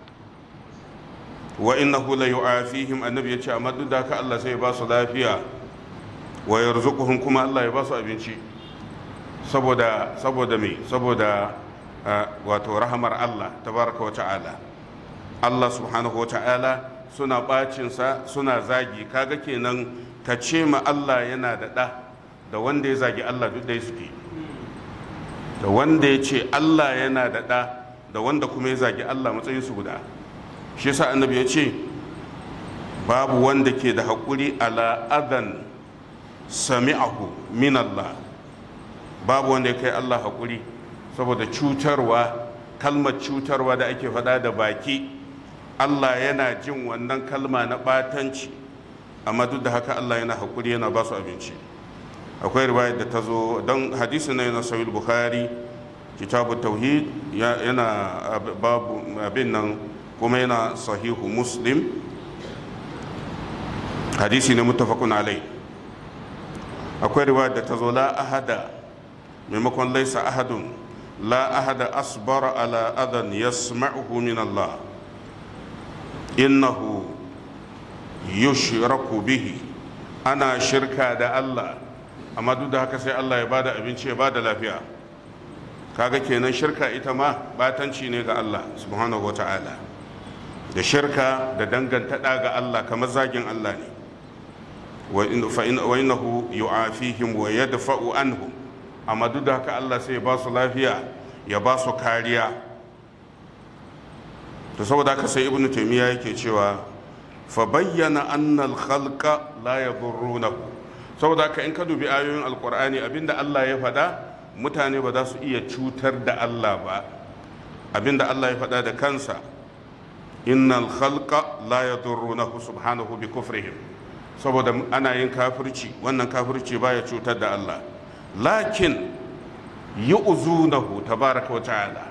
Wa innahu la yu'afihim, annabi ya ce amma duk da haka Allah sai ya ba su lafiya. Wa yarzuquhum, kuma Allah ya ba su abinci. saboda saboda me saboda wato rahamar Allah tabaraka wa ta'ala. Allah subhanahu wa ta'ala suna bacinsa suna zagi. Kaga kenan ka ce ma Allah yana da ɗa da wanda ya zagi Allah duk dai suke, da wanda ya ce Allah yana da ɗa da wanda kuma ya zagi Allah matsayin su guda. shi yasa annabi ya ce babu wanda ke da haƙuri ala adan sami'ahu min Allah, babu wanda ya kai Allah haƙuri saboda cutarwa, kalmar cutarwa da ake faɗa da baki. Allah yana jin wannan kalma na ɓatanci, amma duk da haka Allah yana haƙuri, yana ba su abinci. Akwai riwayar da ta zo don hadisi na yana sahih bukhari kitabu tauhid, yana babu abin nan, kuma yana sahihu muslim, hadisi ne muttafaqun alai. Akwai riwayar da ta zo la ahada, maimakon laisa ahadun, la ahada asbara ala adan yasma'uhu min Allah innahu yushraku bihi. Ana shirka da Allah, amma duk da haka sai Allah ya bada abinci, ya bada lafiya. Kaga kenan shirka ita ma batanci ne ga Allah subhanahu wa ta'ala. Da shirka da danganta ɗa ga Allah kamar zagin Allah ne. wa innahu yu'afihim wa yadfa'u anhum, amma duk da haka Allah sai ya ba su lafiya, ya ba su kariya. to saboda haka sai ibnu taymiya yake cewa fa bayyana anna al-khalqa la yadurrunahu. saboda haka in ka dubi ayoyin alqur'ani, abinda Allah ya faɗa mutane ba za su iya cutar da Allah ba. Abinda Allah ya faɗa da kansa, innal khalqa la yadurrunahu subhanahu bi kufrihim, saboda ana yin kafirci, wannan kafirci baya cutar da Allah. Lakin yu'zunahu tabaraka wa ta'ala,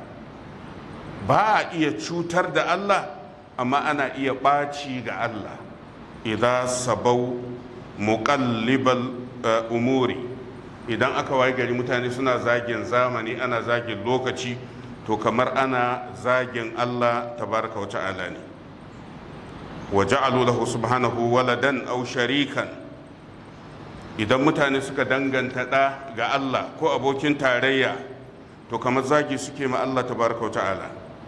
ba a iya cutar da Allah, amma ana iya ɓaci ga Allah. Idan sabau muqallibal umuri, idan aka waye gari mutane suna zagin zamani, ana zagin lokaci, to kamar ana zagin Allah tabaraka wa ta'ala ne. wa ja'alu lahu subhanahu waladan aw sharikan, idan mutane suka danganta ɗa ga Allah ko abokin tarayya, to kamar zagi suke ma Allah tabaraka wa ta'ala.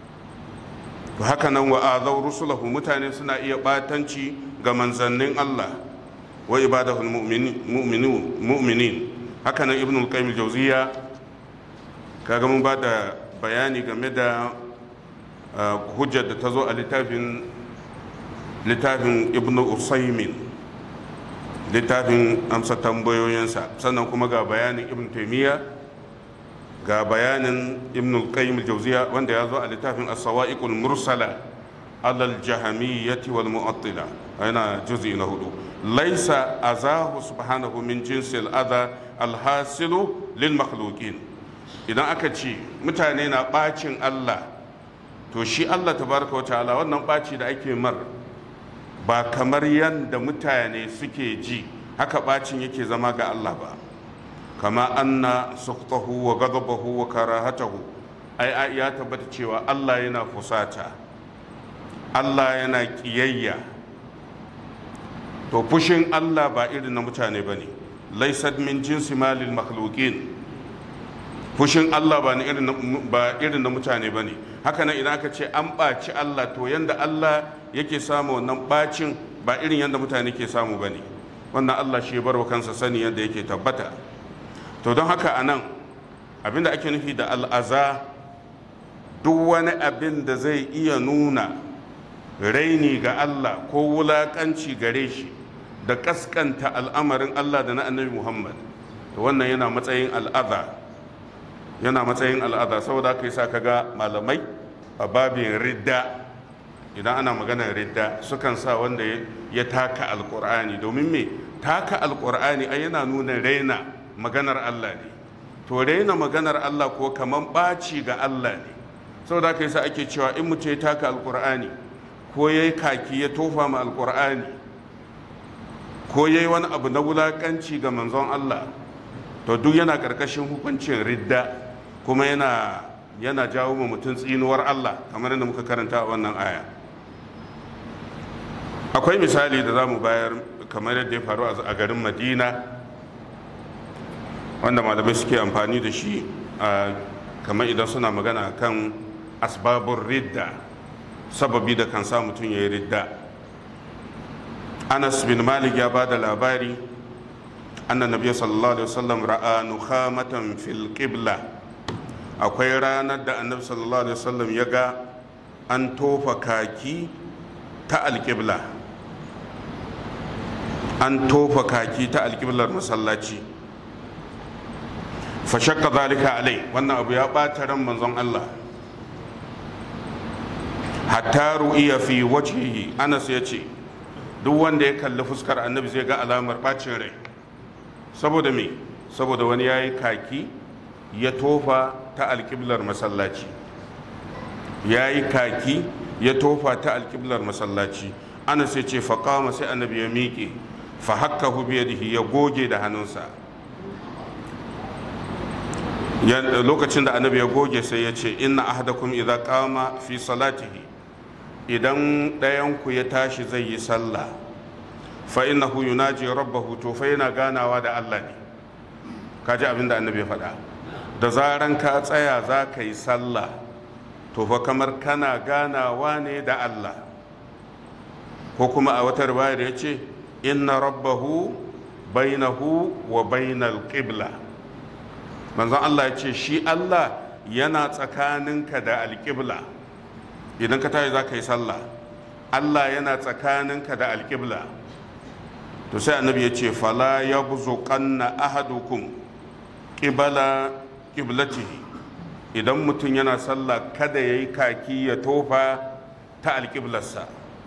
to haka nan wa azaw rusulahu, mutane suna iya batanci ga manzannin Allah wa ibadahul mu'minin mu'minin. haka nan ibnu al-qayyim al-jawziyya, kaga mun ba da bayani game da hujjar da ta zo a littafin littafin ibnu usaymin, littafin amsa tambayoyinsa, sannan kuma ga bayanin ibn taymiya, ga bayanin ibn al-qayyim al-jawziya wanda ya zo a littafin as-sawa'iqul mursala ala al-jahmiyyati wal mu'attila, yana juz'i na hudu. laysa azahu subhanahu min jinsi al-adha al-hasilu lil makhluqin. idan aka ce mutane na bacin Allah, to shi Allah tabaraka wa ta'ala wannan baci da ake mar ba kamar yadda mutane suke ji haka bacin yake zama ga Allah ba. kama anna suqtahu wa ghadabahu wa karahatahu, ai ya tabbata cewa Allah yana fusata, Allah yana kiyayya. to fushin Allah ba irin na mutane bane, laysat min jinsi malil makhluqin. fushin Allah ba irin ba irin na mutane bane. haka nan idan aka ce an ɓaci Allah, to yanda Allah yake samu wannan bacin ba irin yadda mutane ke samu ba ne. wannan Allah shi bar wa kansa sani yadda yake tabbata. to don haka anan abinda ake nufi da al'aza duk wani abin da zai iya nuna raini ga Allah ko wulaƙanci gare shi da ƙasƙanta al'amarin Allah da na annabi Muhammad, to wannan yana matsayin al'ada yana matsayin al'ada saboda haka yasa kaga malamai a babin ridda, idan ana maganar ridda sukan sa wanda ya taka alƙur'ani, domin me taka alƙur'ani ai yana nuna raina maganar Allah ne, to raina maganar Allah ko kaman ɓaci ga Allah ne, saboda haka yasa ake cewa in mutum ya taka alƙur'ani ko ya yi kaki ya tofa ma alƙur'ani ko ya yi wani abu na wulaƙanci ga manzon Allah, to duk yana ƙarƙashin hukuncin ridda, kuma yana yana jawo ma mutum tsinuwar Allah, kamar yadda muka karanta a wannan aya. Akwai misali da za mu bayar kamar yadda ya faru a garin Madina, wanda malamai suke amfani da shi kamar idan suna magana kan asbabun ridda, sababi da kan sa mutum ya yi ridda. Anas bin Malik ya ba da labari anna nabiya sallallahu alaihi wasallam ra'a nukhamatan fil qibla, akwai ranar da annabi sallallahu alaihi wasallam ya ga an tofa kaki ta alqibla, an tofa kaki ta alqiblar masallaci. fa shakka zalika alai, wannan abu ya bata ran manzon Allah, hatta ru'iya fi wajhihi. Anas ya ce duk wanda ya kalli fuskar annabi zai ga alamar bacin rai, saboda me saboda wani yayi kaki ya tofa ta alƙiblar masallaci, yayi kaki ya tofa ta alƙiblar masallaci. Anas ya ce faqama, sai annabi ya miƙe, fa hakkahu bi yadihi, ya goge da hannunsa. Lokacin da annabi ya goge sai ya ce inna ahadakum idza qama fi salatihi, idan ɗayanku ya tashi zai yi sallah, fa innahu yunaji rabbahu, to fa yana ganawa da Allah ne. Kaji abin da annabi ya faɗa, da zaran ka tsaya za ka yi sallah, to fa kamar kana ganawa ne da Allah. Ko kuma a wata riwayar ya ce inna rabbahu bainahu wa bainal qibla, manzon Allah ya ce shi Allah yana tsakaninka da alƙibla. Idan ka tashi za ka yi sallah, Allah yana tsakaninka da alƙibla, to sai annabi ya ce fala ya buzo kanna ahadukum ƙibala ƙiblatihi, idan mutum yana sallah kada ya yi kaki ya tofa ta alƙiblarsa.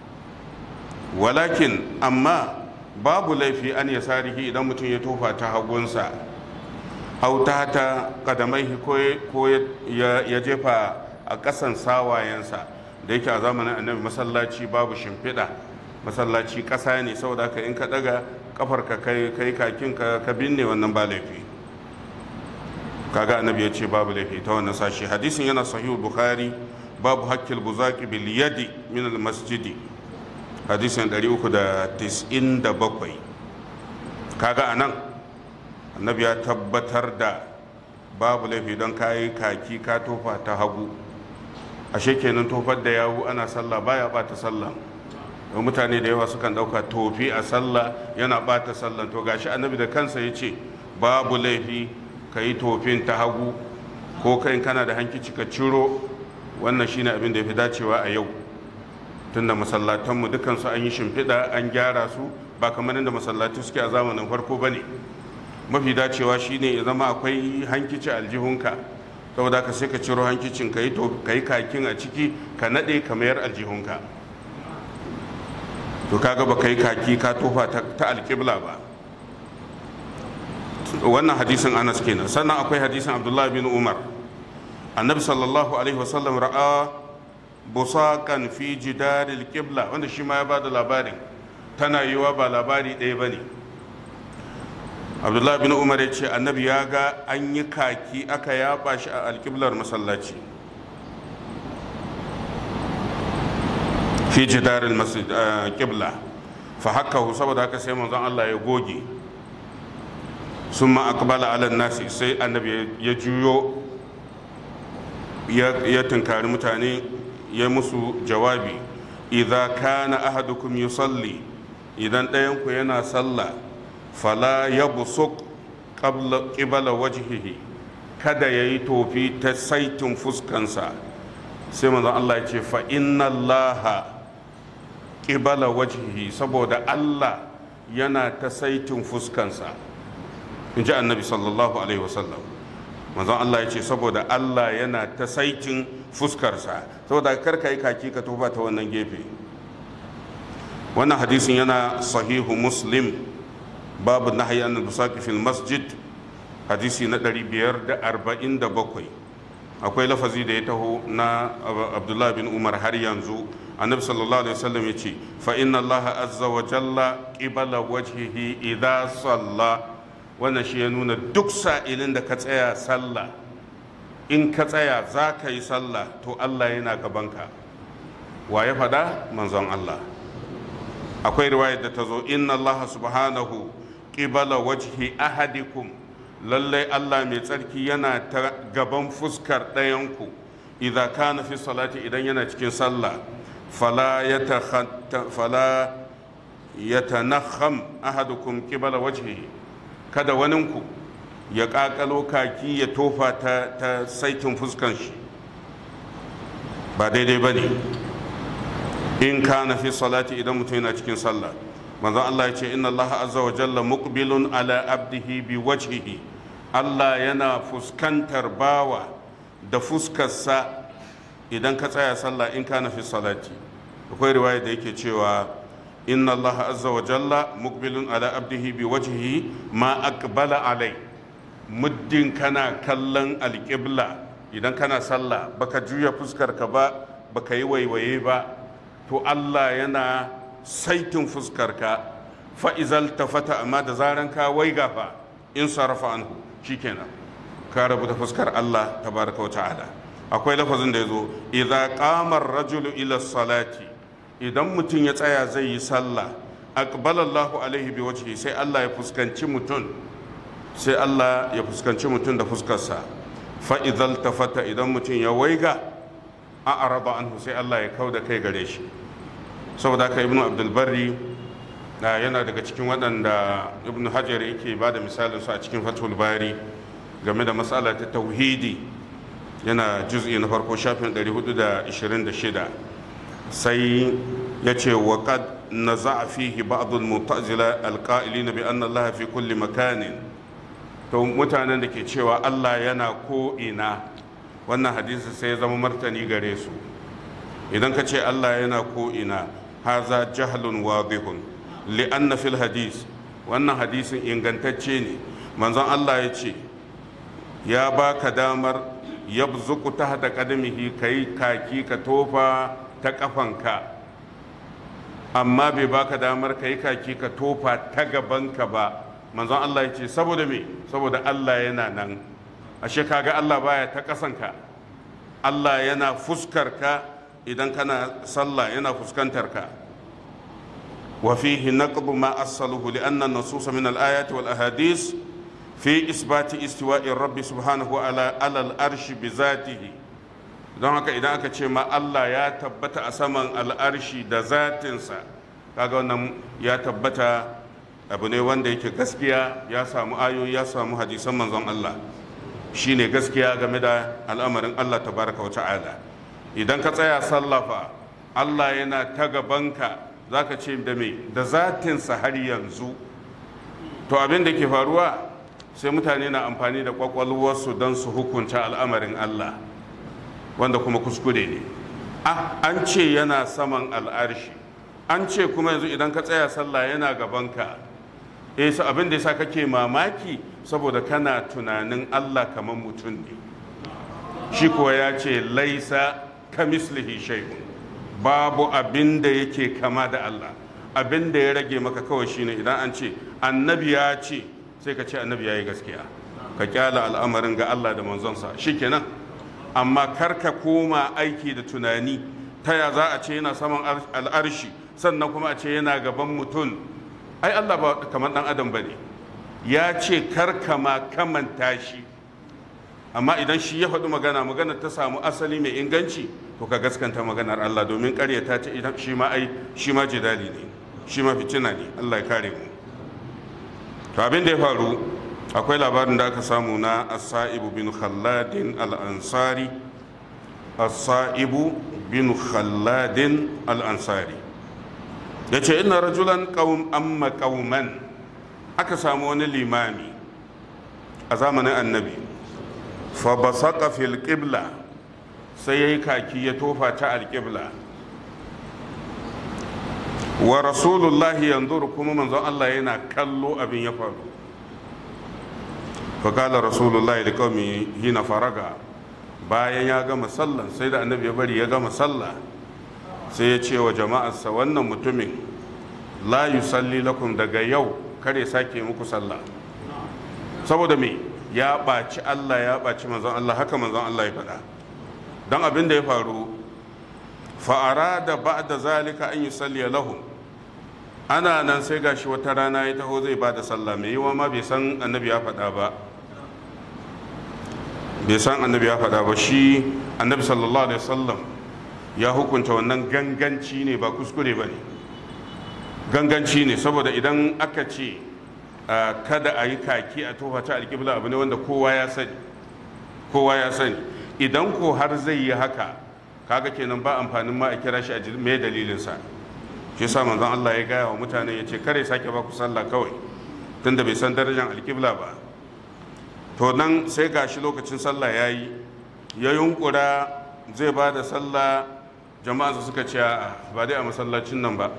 Walakin amma babu laifi an ya sarihi, idan mutum ya tofa ta hagunsa, au ta ta kadamaihi ko ya jefa a ƙasan sawayensa, da yake a zamanin annabi masallaci babu shimfiɗa, masallaci ƙasa ne, saboda ka in ka ɗaga ƙafar ka kai kakin ka binne, wannan ba laifi. Kaga annabi ya ce babu laifi ta wannan sashi. Hadisin yana sahihu Bukhari, babu hakkil buzaqi bil yadi min al masjidi, hadisin ɗari uku da tis'in da bakwai. Kaga anan annabi ya tabbatar da babu laifi don kayi kaki ka tofa ta hagu. Ashe kenan tofar da yawu ana sallah baya bata sallah, don mutane da yawa sukan dauka tofi a sallah yana bata sallah. To gashi annabi da kansa ya ce babu laifi ka yi tofin ta hagu, ko kai kana da hankici ka ciro. Wannan shine abin da ya fi dacewa a yau, tunda masallatanmu dukansu an yi shimfiɗa an gyara su, ba kamar yadda masallatu suke a zamanin farko ba ne. Mafi dacewa shine ya zama akwai hankici aljihunka, saboda ka sai ka ciro hankicin ka yi kakin a ciki ka naɗe ka mayar aljihunka, to kaga ba ka yi kaki ka tofa ta alƙibla ba. Wannan hadisin Anas kenan. Sannan akwai hadisin Abdullah bin Umar, annabi sallallahu alaihi wasallam ra'a busaqan fi jidaril qibla, wanda shi ma ya bada labarin, tana yiwa ba labari ɗaya bane. Abdullah bin Umar ya ce annabi ya ga an yi kaki aka yaba shi a alƙiblar masallaci, fi jidaril masjid qibla, fa hakahu, saboda haka sai manzon Allah ya goge. Summa aqbala ala nasi, sai annabi ya juyo ya tunkari mutane, ya musu jawabi. Idza kana ahadukum yusalli, idan ɗayanku yana sallah, fala yabsuq qabla qibala wajhihi, kada yayi tofi ta saitin fuskansa, sai manzon Allah ya ce fa inna allaha qibala wajhihi, saboda Allah yana ta saitin fuskansa, in ji annabi sallallahu alaihi wasallam. manzon Allah ya ce saboda Allah yana ta saitin fuskarsa, saboda kar ka yi kaki ka tofa ta wannan gefe. wannan hadisin yana sahihu muslim, babu nahyi an al-busaqi fil masjid, hadisi na ɗari biyar da arba'in da bakwai. akwai lafazi da ya taho na Abdullah bin Umar har yanzu. annabi sallallahu alaihi wasallam ya ce fa inna Allah azza wa jalla qibala wajhihi idha salla. wannan shi ya nuna duk sa'ilin da ka tsaya sallah, in ka tsaya za ka yi sallah, to Allah yana gabanka. wa ya faɗa? manzon Allah. akwai riwayar da ta zo inna Allah subhanahu qibala wajhi ahadikum, lallai Allah mai tsarki yana ta gaban fuskar ɗayanku idza kana fi salati, idan yana cikin sallah. fala yatanakham ahadukum qibala wajhihi, kada waninku ya kakalo kaki ya tofa ta, ta saitin fuskan shi, ba daidai ba ne. in kana fi salati, idan mutum yana cikin sallah. manzon Allah ya ce inna Allah azza wa jalla muqbilun ala abdihi bi wajhihi, Allah yana fuskantar bawa da fuskarsa idan ka tsaya sallah, in kana fi salati. akwai riwaya da yake cewa inna Allah azza wa jalla muqbilun ala abdihi bi wajhihi ma aqbala alai, muddin kana kallon alqibla, idan kana sallah baka juya fuskar ka ba, baka yi waiwaye ba, to Allah yana saitin fuskar ka. fa izal tafata, amma da zaran ka waiga fa, in sarafa anhu, shikenan ka rabu da fuskar Allah tabaraka wa ta'ala. akwai lafazin da yazo idza qama ar-rajulu ila salati, idan mutum ya tsaya zai yi sallah, aqbala Allahu alaihi bi wajhi, sai Allah ya fuskanci mutum, sai Allah ya fuskanci mutum da fuskarsa. fa idzal tafata, idan mutum ya waiga, a arada anhu, sai Allah ya kauda kai gare shi. saboda haka ibnu abdul barri yana daga cikin waɗanda ibnu hajar yake ba da misalin su a cikin fathul bari game da matsala ta tauhidi, yana juz'i na farko shafin ɗari hudu da ishirin da shida. sai ya ce wa qad naza'a fihi ba'd al-mu'tazila al-qa'ilina bi anna Allah fi kulli makanin. to mutanen da ke cewa Allah yana ko ina, wannan hadisi sai ya zama martani gare su. idan ka ce Allah yana ko ina, haza jahlun wadihun, li'anna fil hadis, wannan hadisin ingantacce ne. manzon Allah ya ce ya baka damar yabzuku tahta qadamihi, kai kaki ka tofa ta kafanka, amma bai baka damar kai kaki ka tofa ta gabanka ba. manzon Allah ya ce saboda me? saboda Allah yana nan. ashe kaga Allah baya ta kasanka, Allah yana fuskarka. idan kana sallah yana fuskantar ka. wa fihi naqdu ma asaluhu li anna an-nusus min al-ayat wal ahadith fi isbati istiwa'i rabbi subhanahu ala al-arshi bi zatihi. don haka idan aka ce ma Allah ya tabbata a saman al'arshi da zatinsa, kaga wannan ya tabbata abu ne wanda yake gaskiya, ya samu ayoyi, ya samu hadisan manzon Allah, shine gaskiya game da al'amarin Allah tabaraka wa ta'ala. idan ka tsaya sallafa, Allah yana ta gabanka, zaka ce da me? da zatinsa har yanzu. to abin da ke faruwa, sai mutane na amfani da kwakwalwarsu don su hukunta al'amarin Allah, wanda kuma kuskure ne. ah an ce yana saman al'arshi, an ce kuma yanzu idan ka tsaya sallah yana gabanka. eh su abin da yasa kake mamaki, saboda kana tunanin Allah kamar mutum ne. shi kuwa ya ce laisa kamislihi shay'un, babu abin da yake kama da Allah. abin da ya rage maka kawai shine idan an ce annabi ya ce, sai ka ce annabi ya yi gaskiya, ka kyala al'amarin ga Allah da manzonsa, shikenan. amma kar ka koma aiki da tunani ta ya za a ce yana saman al'arshi, sannan kuma a ce yana gaban mutum. ai Allah ba kamar dan adam bane, ya ce kar ka ma kamanta shi. amma idan shi ya faɗi magana, magana ta samu asali mai inganci, to ka gaskanta maganar Allah, domin ƙaryata ta idan shi ma ai shi ma jidali ne, shi ma fitina ne. Allah ya kare mu. to abin da ya faru, akwai labarin da aka samu na as-sa'ib bin khalladin al-ansari. as-sa'ibu bin khalladin al-ansari ya ce ina rajulan ƙaum amma ƙauman aka samu wani limami a zamanin annabi fa basaqa fil qibla sai yayi kaki ya tofa ta alqibla wa rasulullahi yanzuru kuma manzon Allah yana kallo abin ya faru fa qala rasulullahi liqaumi hina faraga bayan ya gama sallan sai da annabi ya bari ya gama sallah sai ya ce wa jama'arsa wannan mutumin la yusalli lakum daga yau kare sake muku sallah saboda me ya ɓaci Allah ya ɓaci manzon Allah haka manzon Allah ya faɗa don abin da ya faru fa'ara da ba da zalika an yi salliya lahum ana nan sai gashi wata rana ya taho zai ba da sallah mai yiwa ma bai san annabi ya faɗa ba bai san annabi ya faɗa ba shi annabi sallallahu alaihi wasallam ya hukunta wannan ganganci ne ba kuskure ba ne ganganci ne saboda idan aka ce kada a yi kaki a tofa ta alƙibla abu ne wanda kowa ya sani kowa ya sani idan ko har zai yi haka kaga kenan ba amfanin ma a kira shi a me dalilinsa shi sa manzon Allah ya gaya wa mutane ya ce kare sake ba ku sallah kawai tunda bai san darajar alƙibla ba to nan sai gashi lokacin sallah ya yi ya yunkura zai ba da sallah jama'a suka ce ba dai a masallacin nan ba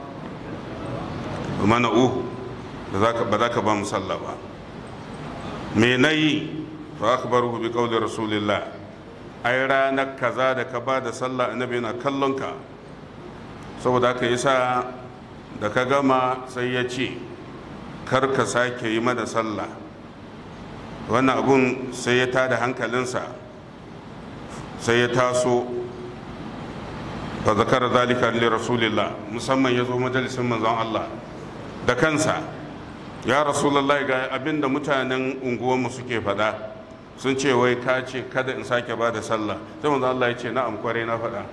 mana uhu ba za ka ba mu sallah ba me na yi fa akhbaruhu bi qawli rasulillah ai ranar kaza da ka ba da sallah annabi yana kallon ka saboda haka yasa da ka gama sai ya ce kar ka sake yi mana sallah wannan abun sai ya tada hankalinsa sai ya taso fa zakara zalika li rasulillah musamman yazo majalisin manzon Allah da kansa ya rasulullahi ga abinda mutanen unguwanmu suke faɗa sun ce wai ka ce kada in sake ba da sallah sai manzon Allah ya ce na'am kware na faɗa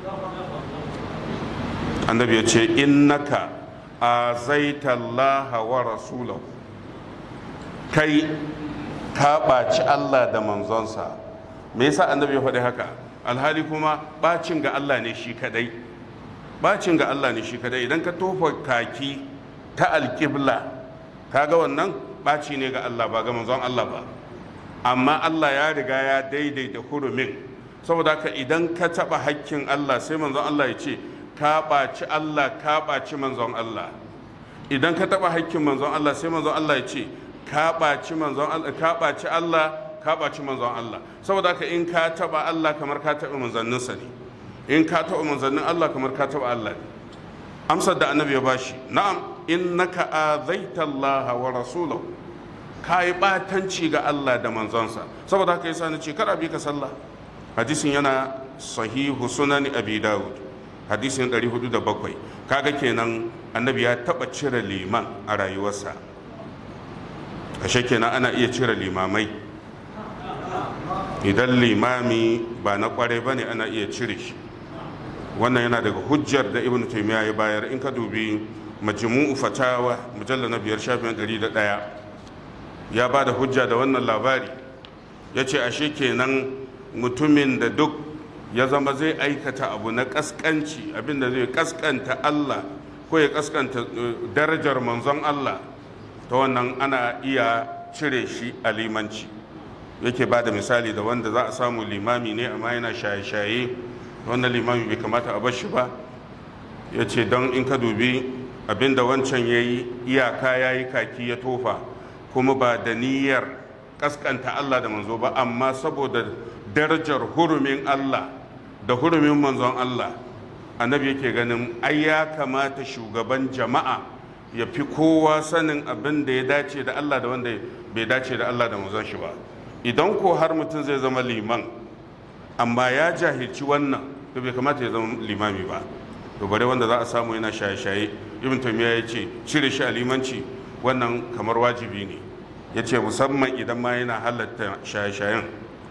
annabi ya ce innaka azaita Allah wa rasulahu kai ka ɓaci Allah da manzonsa me yasa annabi ya faɗi haka alhali kuma bacin ga Allah ne shi kadai bacin ga Allah ne shi kadai idan ka tofa kaki ta alƙibla kaga wannan baci ne ga Allah ba ga manzon Allah ba amma Allah ya riga ya daidaita hurumin saboda haka idan ka taba hakkin Allah sai manzon Allah ya ce ka ɓaci Allah ka ɓaci manzon Allah idan ka taba hakkin manzon Allah sai manzon Allah ya ce ka ɓaci manzon Allah ka ɓaci Allah ka ɓaci manzon Allah saboda haka in ka taɓa Allah kamar ka taɓa manzanninsa ne in ka taɓa manzannin Allah kamar ka taɓa Allah ne amsar da annabi ya bashi na'am innaka azaita Allah wa rasulahu ka yi ɓatanci ga Allah da manzonsa saboda haka yasa nace kada bi ka sallah hadisin yana sahihu sunan abi dawud hadisin ɗari hudu da bakwai kaga kenan annabi ya taɓa cire liman a rayuwarsa ashe kenan ana iya cire limamai idan limami ba na kware ba ne ana iya cire shi wannan yana daga hujjar da ibn taymiya ya bayar in ka dubi majmu'u fatawa mujalla na biyar shafin ɗari da ɗaya ya ba da hujja da wannan labari ya ce ashe kenan mutumin da duk ya zama zai aikata abu na kaskanci abinda zai kaskanta Allah ko ya kaskanta darajar manzon Allah ta wannan ana iya cire shi a limanci yake ba da misali da wanda za a samu limami ne amma yana shaye-shaye wannan limami bai kamata a bar shi ba ya ce don in ka dubi abinda wancan ya yi iyaka ya yi kaki ya tofa kuma ba da niyyar kaskanta Allah da manzo ba amma saboda darajar hurumin Allah da hurumin manzon Allah annabi yake ganin ai ya kamata shugaban jama'a ya fi kowa sanin abin da ya dace da Allah da wanda bai dace da Allah da manzon shi ba idan ko har mutum zai zama liman amma ya jahilci wannan to bai kamata ya zama limami ba to bare wanda za a samu yana shaye-shaye ibn taymiya ya ce cire shi a limanci wannan kamar wajibi ne ya ce musamman idan ma yana halatta shaye-shayen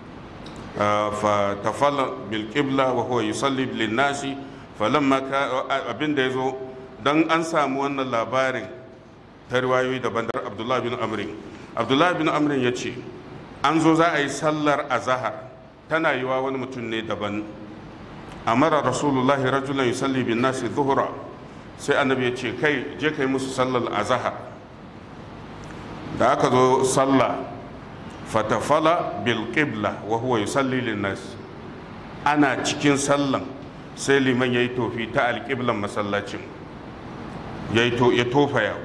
fa tafalla bil qibla wa huwa yusalli lin nasi falamma abin da yazo dan an samu wannan labarin ta riwayoyi daban da Abdullah bin Amr Abdullah bin Amr ya ce an zo za a yi sallar azahar tana yiwa wani mutum ne daban. Amara rasulullahi rajulan yusalli bin nasi zuhura, sai annabi ya ce kai je kai musu sallar azhar. Da aka zo sallah fatafala bil qibla wa huwa yusalli lin nas, ana cikin sallan sai liman yayi tofi ta alqiblan masallacin, yayi to ya tofa yawo.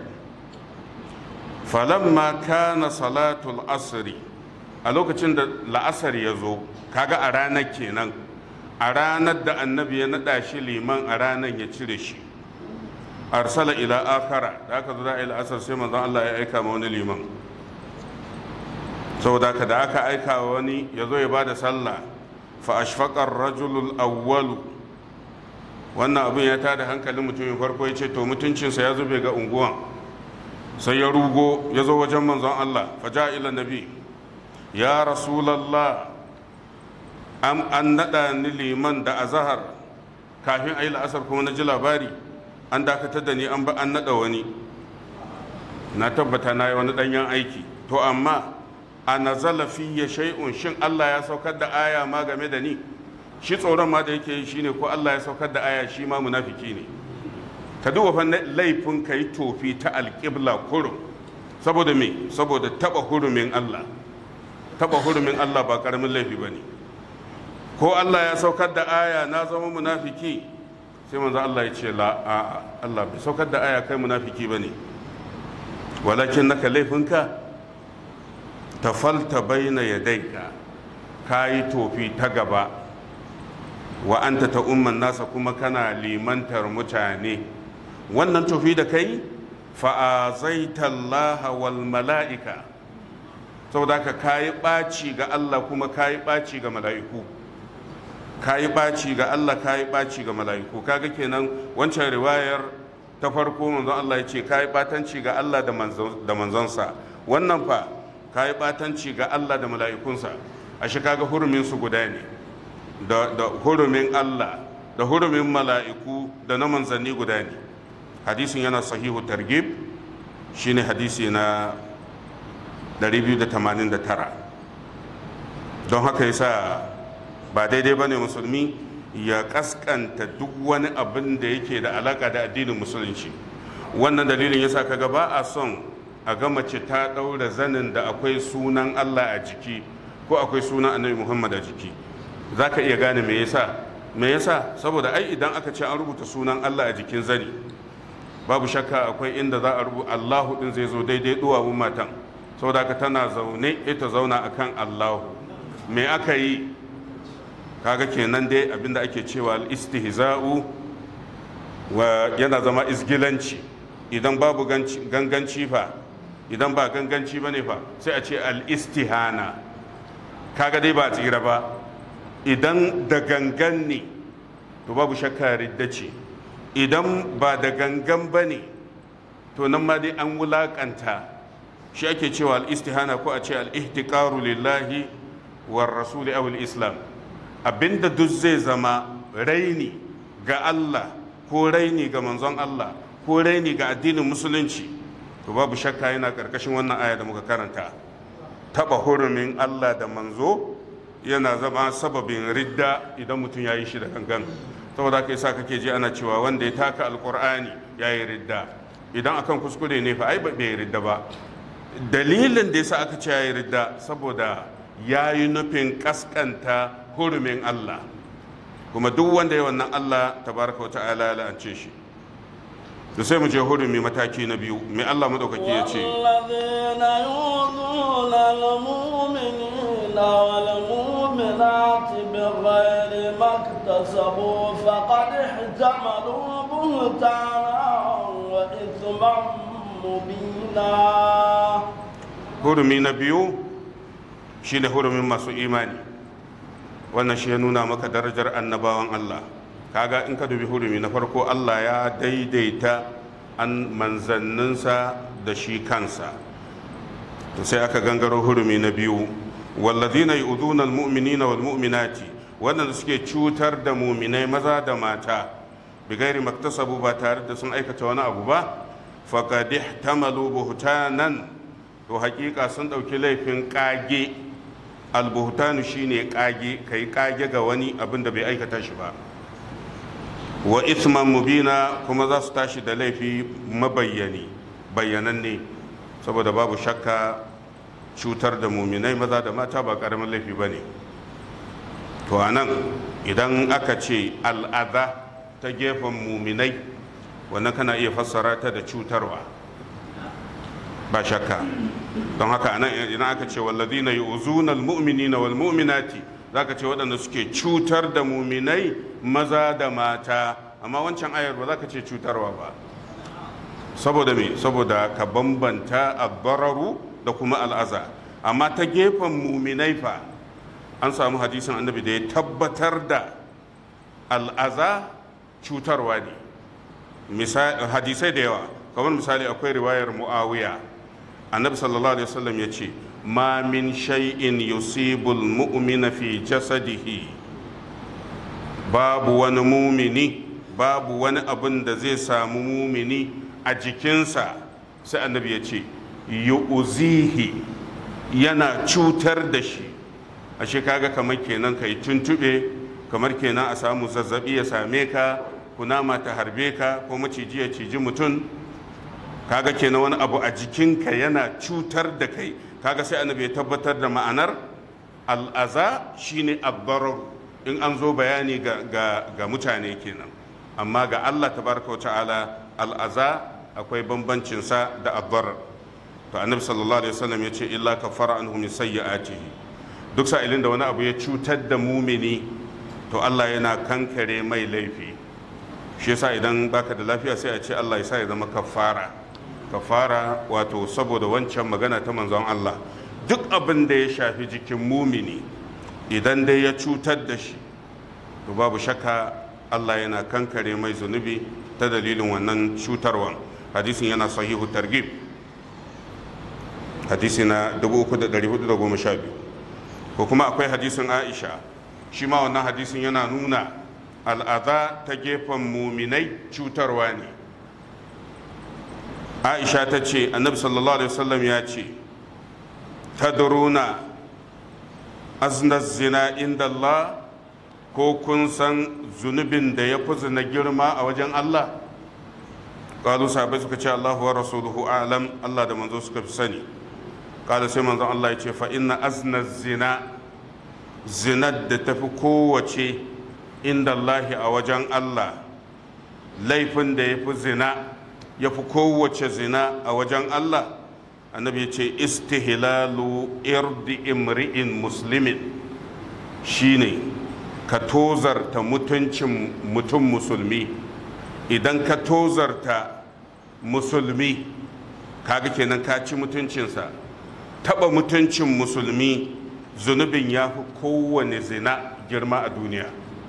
Falamma kana salatul asri, a lokacin da la'asar ya zo, kaga a ranar kenan, a ranar da annabi ya naɗa shi liman a ranar ya cire shi. Arsala ila akara, da aka zo da ila asar sai manzon Allah ya aika ma wani liman. Saboda haka da aka aika wa wani ya zo ya bada sallah, fa ashfaqa ar-rajulul awwalu, wannan abin ya tada hankalin mutumin farko, ya ce to mutuncinsa ya zube ga unguwan. Sai ya rugo ya zo wajen manzon Allah, fa ja ila nabi, ya rasulallah, an naɗa ni liman da azahar, kafin a yi la'asar kuma na ji labari an dakatar da ni, an ba an naɗa wani. Na tabbata na yi wani ɗanyen aiki, to amma a nazala fiye shay'un, shin Allah ya saukar da aya ma game da ni? Shi tsoron ma da yake yi shine ko Allah ya saukar da aya shi ma munafiki ne. Ka duba fa laifin ka yi tofi ta alƙibla kurum, saboda me? Saboda taɓa hurumin Allah. Taɓa hurumin Allah ba ƙaramin laifi ba ne. Ko Allah ya saukar da aya na zama munafiki? Sai manzo Allah ya ce la, a'a, Allah bai saukar da aya kai munafiki ba ne. Walakin naka laifinka tafalta baina yadayka, ka yi tofi ta gaba, wa anta ta umman nasa, kuma kana limantar mutane. Wannan tofi da kai fa'azaita Allah wal mala'ika, saboda ka kayi ɓaci ga Allah kuma kayi ɓaci ga mala'iku. Kayi ɓaci ga Allah, kayi ɓaci ga mala'iku. Kaga kenan wancan riwayar ta farko manzon Allah ya ce kayi ɓatanci ga Allah da manzonsa, wannan fa kayi ɓatanci ga Allah da mala'ikunsa. Ashe kaga hurumin su guda ne, da hurumin Allah da hurumin mala'iku da na manzanni guda ne. Hadisin yana sahihu targhib, shine hadisi na ɗari biyu da tamanin da tara. Don haka yasa ba daidai bane musulmi ya kaskanta duk wani abin da yake da alaka da addinin musulunci. Wannan dalilin yasa kaga ba a son a ga mace ta ɗaura zanin da akwai sunan Allah a jiki ko akwai sunan Annabi Muhammad a jiki. Zaka iya gane me yasa? Me yasa? Saboda ai idan aka ce an rubuta sunan Allah a jikin zani, babu shakka akwai inda za a rubuta Allahu din zai zo daidai duwawun matan. Saboda haka tana zaune ita zauna akan Allahu. Me aka yi? Kaga kenan dai abinda ake cewa al-istihza'u wa yana zama izgilanci. Idan babu ganganci fa, idan ba ganganci bane fa, sai a ce al-istihana. Kaga dai ba tsira ba. Idan da gangan ne, to babu shakka ridda ce. Idan ba da gangan bane, to nan ma dai an wulakanta. Shi ake cewa al-istihana ko a ce al-ihtiqaru lillahi war rasuli aw al-islam. Abinda duk zai zama raini ga Allah ko raini ga manzon Allah ko raini ga addinin musulunci, to babu shakka yana karkashin wannan aya da muka karanta. Taba hurumin Allah da manzo yana zama sababin ridda idan mutum ya yi shi da gangan. Saboda kai sa kake ji ana cewa wanda ya taka alqur'ani ya yi ridda. Idan akan kuskure ne fa ai bai ridda ba. Dalilin da yasa aka ce ya yi ridda saboda ya yi nufin kaskanta hurumin Allah, kuma duk wanda ya wannan Allah tabaraka wa ta'ala ya la'ance shi. Da sai mu je hurumi mataki na biyu, mai Allah madaukaki ya ce wallazina yuzuna al-mu'minina wal mu'minati bighayri maktasabu faqad ihtamalu buhtanan wa ithman mubina. Hurumi na biyu shine hurumin masu imani. Wannan shi ya nuna maka darajar annabawan Allah. Kaga in ka dubi hurumi na farko, Allah ya daidaita an manzanninsa da shi kansa. To sai aka gangaro hurumi na biyu, wallazina yu'dhuna almu'minina walmu'minati, wanda suke cutar da mu'minai maza da mata bigairi maktasabu, ba tare da sun aikata wani abu ba, faqad ihtamalu buhtanan, to hakika sun dauki laifin kage albuhtanu shine kage kai kage ga wani abin da bai aikata shi ba. Wa ithman mubina kuma za su tashi da laifi mabayyani bayyananne, saboda babu shakka cutar da muminai maza da mata ba karamin laifi ba ne. To anan idan aka ce al'adha ta gefen muminai, wannan kana iya fassara ta da cutarwa ba shakka. Don haka anan idan aka ce walladhina yu'zuna almu'minina walmu'minati, zaka ce waɗanda suke cutar da muminai maza da mata, amma wancan ayar ba za ka ce cutarwa ba. Saboda me? Saboda ka bambanta ad-dararu da kuma al'aza. Amma ta gefen muminai fa an samu hadisin annabi da ya tabbatar da al'aza cutarwa ne. Hadisai da yawa, kamar misali akwai riwayar Muawiya, annabi sallallahu alaihi wasallam ya ce ma min shay'in yusibul mu'mina fi jasadihi, babu wani mumini, babu wani abin da zai samu mumini a jikinsa, sai annabi ya ce yu'zihi, yana cutar da shi. Ashe kaga kamar kenan ka yi tuntube, kamar kenan a samu zazzabi ya same ka, kunama ta harbe ka, ko maciji ya ciji mutum, kaga kenan wani abu a jikinka yana cutar da kai. Kaga sai annabi ya tabbatar da ma'anar al'aza shine ad-darar in an zo bayani ga, ga, ga mutane kenan. Amma ga Allah tabaraka wa ta'ala al'aza akwai bambancinsa da ad-darar. To annabi sallallahu alaihi wasallam ya ce illa kafara anhu min sayyi'atihi, duk sa'ilin da wani abu ya cutar da mumini to Allah yana kankare mai laifi. Shi yasa idan baka da lafiya sai a ce Allah ya sa ya zama kafara. Kafara wato saboda wancan magana ta manzon Allah, duk abin da ya shafi jikin mumini idan dai ya cutar da shi to babu shakka Allah yana kankare mai zunubi ta dalilin wannan cutarwan. Hadisin yana sahihu targhib, hadisi na dubu uku da ɗari hudu da goma sha biyu. Ko kuma akwai hadisin Aisha, shi ma wannan hadisin yana nuna al'adha ta gefen muminai cutarwa ne. Aisha ta ce annabi sallallahu alaihi wasallam ya ce tadruna azna zina inda Allah, ko kun san zunubin da ya fi zina girma a wajen Allah? Qalu sahabbai suka ce Allahu wa rasuluhu a'lam, Allah da manzo suka fi sani. Kada sai manzon Allah ya ce fa inna azna zina, zinar da tafi kowace inda Allah a wajen Allah, laifin da ya fi zina ya fi kowace zina a wajen Allah, annabi ya ce istihlalu irdi imri'in muslimin, shine ka tozarta mutuncin mutum musulmi. Idan ka tozarta musulmi kaga kenan ka ci mutuncinsa. Taba mutuncin musulmi zunubin ya fi kowane zina girma a duniya.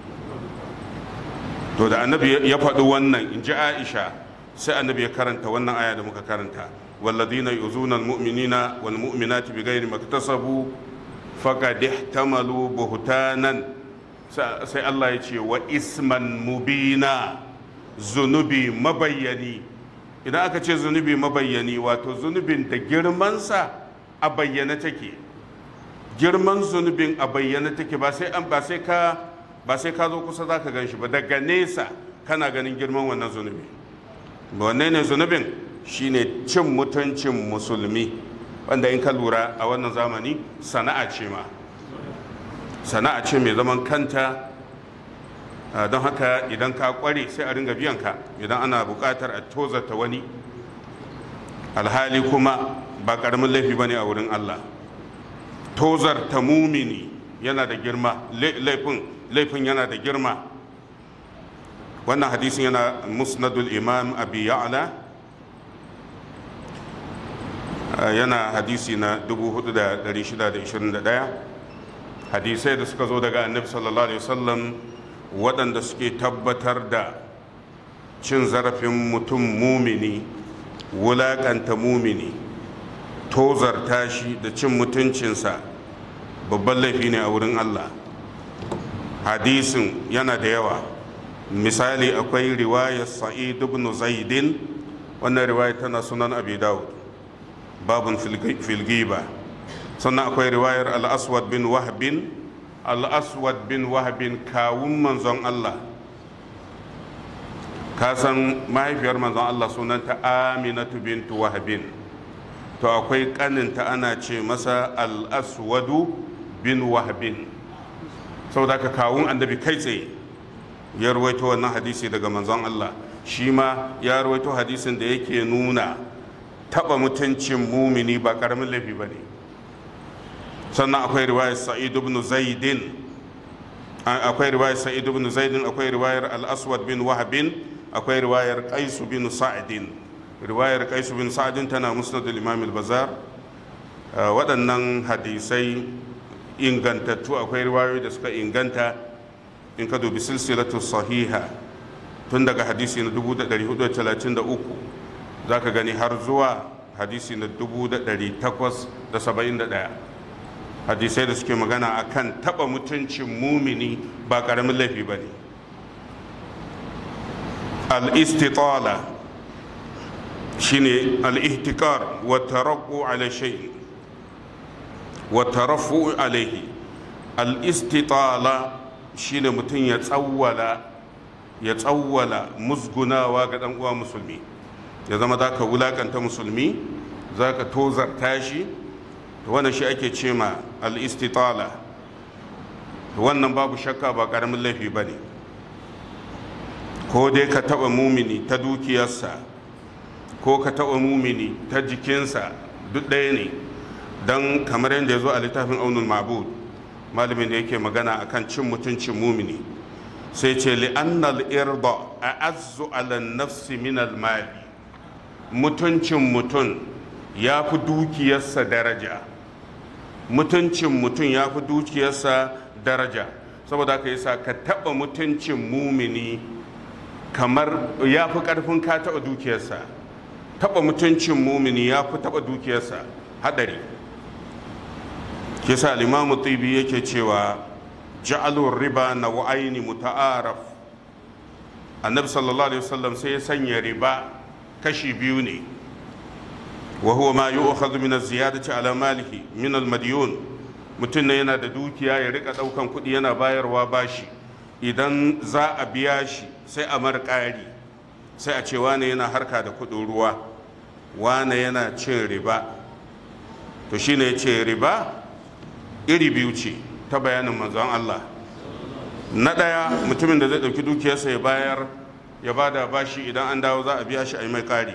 To da annabi ya faɗi wannan, in ji Aisha, sai annabi ya karanta wannan aya da muka karanta, walladina yuzuna almu'minina walmu'minati bighairi maktasabu faqad ihtamalu buhtanan, sai Allah ya ce wa isman mubina, zunubi mabayyani. Idan aka ce zunubi mabayyani, wato zunubin da girmansa a bayyana take, girman zunubin a bayyana take, ba sai an ba sai ka ba sai ka zo kusa zaka gan shi ba, daga nesa kana ganin girman wannan zunubi. Wanne ne zunubin? Shine cin mutuncin musulmi, wanda in ka lura a wannan zamani sana'a ce ma sana'a ce mai zaman kanta. Don haka idan ka kware sai a ringa biyan ka idan ana buƙatar a tozarta wani, alhali kuma ba ƙaramin laifi bane a wurin Allah. Tozarta mumini yana da girma, laifin laifin yana da girma. Wannan hadisin yana musnadul imam abi ya'la, yana hadisi na dubu hudu da dari shida da ishirin da ɗaya. Hadisai da suka zo daga annabi sallallahu alaihi wasallam waɗanda suke tabbatar da cin zarafin mutum mumini, wulaƙanta mumini, tozarta shi da cin mutuncinsa babban laifi ne a wurin Allah. Hadisin yana da yawa. Misali akwai riwayar Sa'id ibn Zaidin, wannan riwaya tana sunan Abi Dawud, babun fil ghiba. sannan akwai riwayar al-aswad bin wahbin al-aswad bin wahbin kawun manzon Allah. ka san mahaifiyar manzon Allah sunanta Aminatu bintu wahbin, to akwai kaninta ana ce masa al-aswadu bin wahbin, saboda ka kawun annabi kai tsaye ya rawaito wannan hadisi daga manzon Allah. Shi ma ya rawaito hadisin da yake nuna taba mutuncin mumini ba karamin laifi ba ne. Sannan akwai riwayar sa'id ibn zaidin akwai riwayar sa'id ibn zaidin akwai riwayar al-aswad bin wahbin, akwai riwayar qais bin sa'din. riwayar qais bin sa'din tana musnad al-imam al-bazar. waɗannan hadisai ingantattu, akwai riwayoyi da suka inganta in ka dubi silsilatu sahiha tun daga hadisi na dubu da ɗari hudu da talatin da uku za ka gani har zuwa hadisi na dubu da ɗari takwas da saba'in da ɗaya, hadisai da suke magana akan taɓa mutuncin mumini ba ƙaramin laifi ba ne. al-istitala shine al-ihtikar wa taraqu ala shay'in wa tarafu alaihi. al-istitala shine mutum ya tsawwala ya tsawwala musgunawa ga dan uwa musulmi, ya zama za ka wulakanta musulmi, za ka tozarta shi, wannan shi ake ce ma al-istitala. wannan babu shakka ba karamin laifi ba ne. ko dai ka taɓa mumini ta dukiyarsa ko ka taɓa mumini ta jikinsa, duk ɗaya ne. don kamar yadda ya zo a littafin aunul ma'bud, malamin da yake magana akan cin mutuncin mumini, sai ce li'annal irda a'azzu ala nafsi min al-mali. mutuncin mutum ya fi dukiyarsa daraja mutuncin mutum ya fi dukiyarsa daraja saboda haka yasa ka taba mutuncin mumini kamar ya fi karfin ka taba dukiyarsa. taba mutuncin mumini ya fi taba dukiyarsa hadari. kisa al-imamu tibi yake cewa ja'alur riba naw'aini muta'araf. annabi sallallahu alaihi wasallam sai ya sanya riba kashi biyu ne. wa huwa ma yu'khadhu min az-ziyadati ala malihi min al-madyun. mutum ne yana da dukiya ya rika daukan kuɗi yana bayarwa bashi, idan za a biya shi sai a mar ƙari, sai a ce wane yana harka da kuɗin ruwa, wane yana cin riba. to shine ya ce riba iri biyu ce ta bayanin manzon Allah. na ɗaya mutumin da zai ɗauki dukiyarsa ya bayar ya bada bashi, idan an dawo za a biya shi a yi mai ƙari.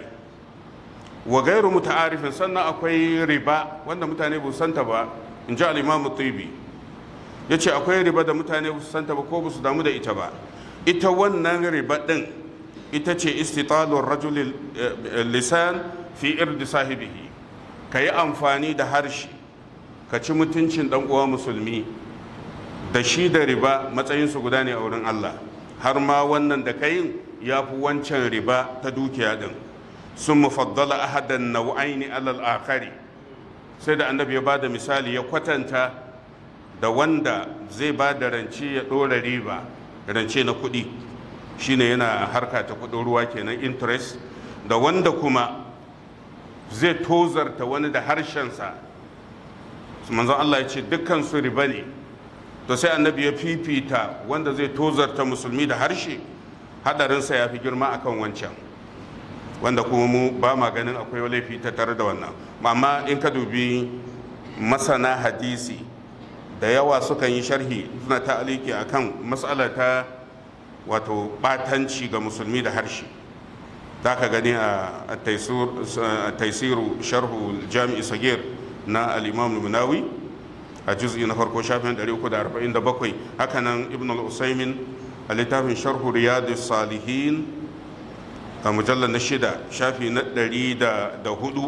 wa gairu muta'arifin, sannan akwai riba wanda mutane ba santa ba, in ji al-imam tibi ya ce akwai riba da mutane ba santa ba ko ba su damu da ita ba. ita wannan riba ɗin ita ce istitalur rajulil lisan fi irdi sahibihi. ka yi amfani da harshe ka ci mutuncin ɗan uwa musulmi, da shi da riba matsayinsu guda ne a wurin Allah. har ma wannan da kayin ya fi wancan riba ta dukiya din. sun mufaddala ahadan nau'aini alal akhari, sai da annabi ya bada misali, ya kwatanta da wanda zai ba da rance ya ɗora riba, rance na kuɗi shine yana harka ta kuɗin ruwa kenan, interest, da wanda kuma zai tozarta wani da harshensa. manzon Allah ya ce dukkan su riba ne. to sai annabi ya fifita wanda zai tozarta musulmi da harshe, hadarinsa ya fi girma akan wancan, wanda kuma mu ba ma ganin akwai laifi ta tare da wannan. amma in ka dubi masana hadisi da yawa sukan yi sharhi, suna ta'aliki akan matsala ta wato batanci ga musulmi da harshe. za ka gani a taisiru sharhu jami'i sagir na al-imam munawi a juz'i na farko shafin ɗari uku da arba'in da bakwai. hakanan ibn al-usaimin a littafin sharhu riyadus salihin a mujallar na shida shafi na ɗari da hudu,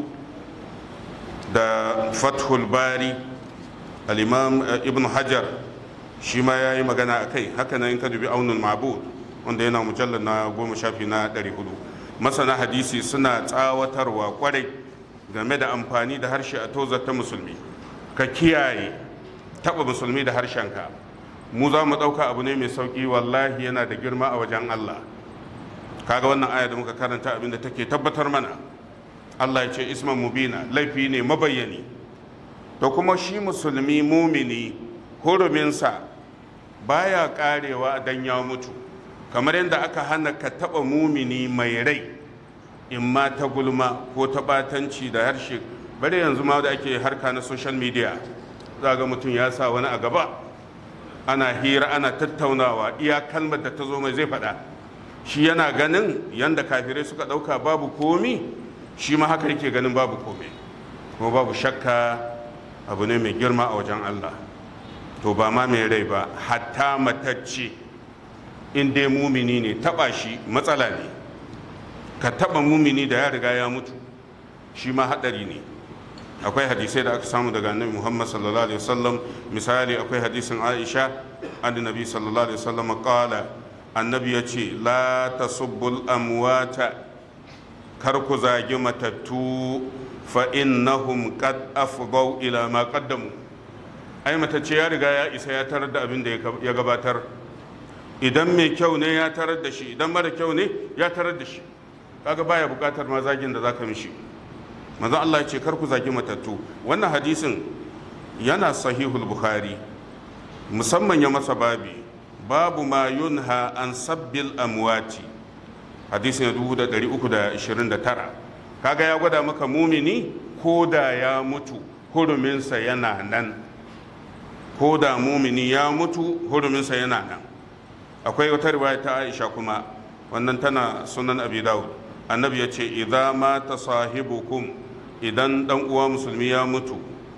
da fathul bari al-imam ibn hajar shi ma ya yi magana a kai. hakanan in ka dubi aunul ma'bud wanda yana mujallar na goma shafi na ɗari hudu. masana hadisi suna tsawatarwa kwarai game da amfani da harshe a tozarta musulmi. ka kiyaye taba musulmi da harshenka. mu za mu ɗauka abu ne mai sauƙi, wallahi yana da girma a wajen Allah. kaga wannan aya da muka karanta abinda take tabbatar mana, Allah ya ce isman mubina, laifi ne mabayyani. to kuma shi musulmi mumini huruminsa baya karewa dan ya mutu, kamar yadda aka hana ka taba mumini mai rai, in ma ta gulma ko ta batanci da harshe. bare yanzu ma da ake harka na social media, za ga mutum ya sa wani a gaba ana hira ana tattaunawa, iya kalmar da ta zo mai zai faɗa. shi yana ganin yanda kafirai suka ɗauka babu komi, shi ma haka yake ganin babu komi, kuma babu shakka abu ne mai girma a wajen Allah. to ba ma mai rai ba, hatta matacce in dai mumini ne taba shi matsala ne. ka taba mumini da ya riga ya mutu, shi ma hadari ne. akwai hadisai da aka samu daga annabi Muhammad sallallahu alaihi wasallam. misali akwai hadisin Aisha annabi sallallahu alaihi wasallam qala, annabi yace la tasubbul amwata, kar ku zagi matattu, fa innahum qad afdau ila ma qaddamu. ai matacce ya riga ya isa, ya tarar da abin da ya gabatar. idan mai kyau ne ya tarar da shi, idan mara kyau ne ya tarar da shi, kaga baya bukatar ma zagin da zaka mishi. manzo Allah ya ce kar ku zagi matattu. wannan hadisin yana sahihul bukhari, musamman ya masa babi, babu ma yunha an sabbil amwati, hadisin dubu da ɗari uku da ishirin da tara. kaga ya gwada maka mumini ko da ya mutu huruminsa yana nan, ko da mumini ya mutu huruminsa yana nan. akwai wata riwaya ta Aisha kuma, wannan tana sunan Abi Dawud. annabi ya ce idza mata sahibukum, idan dan uwa musulmi ya mutu,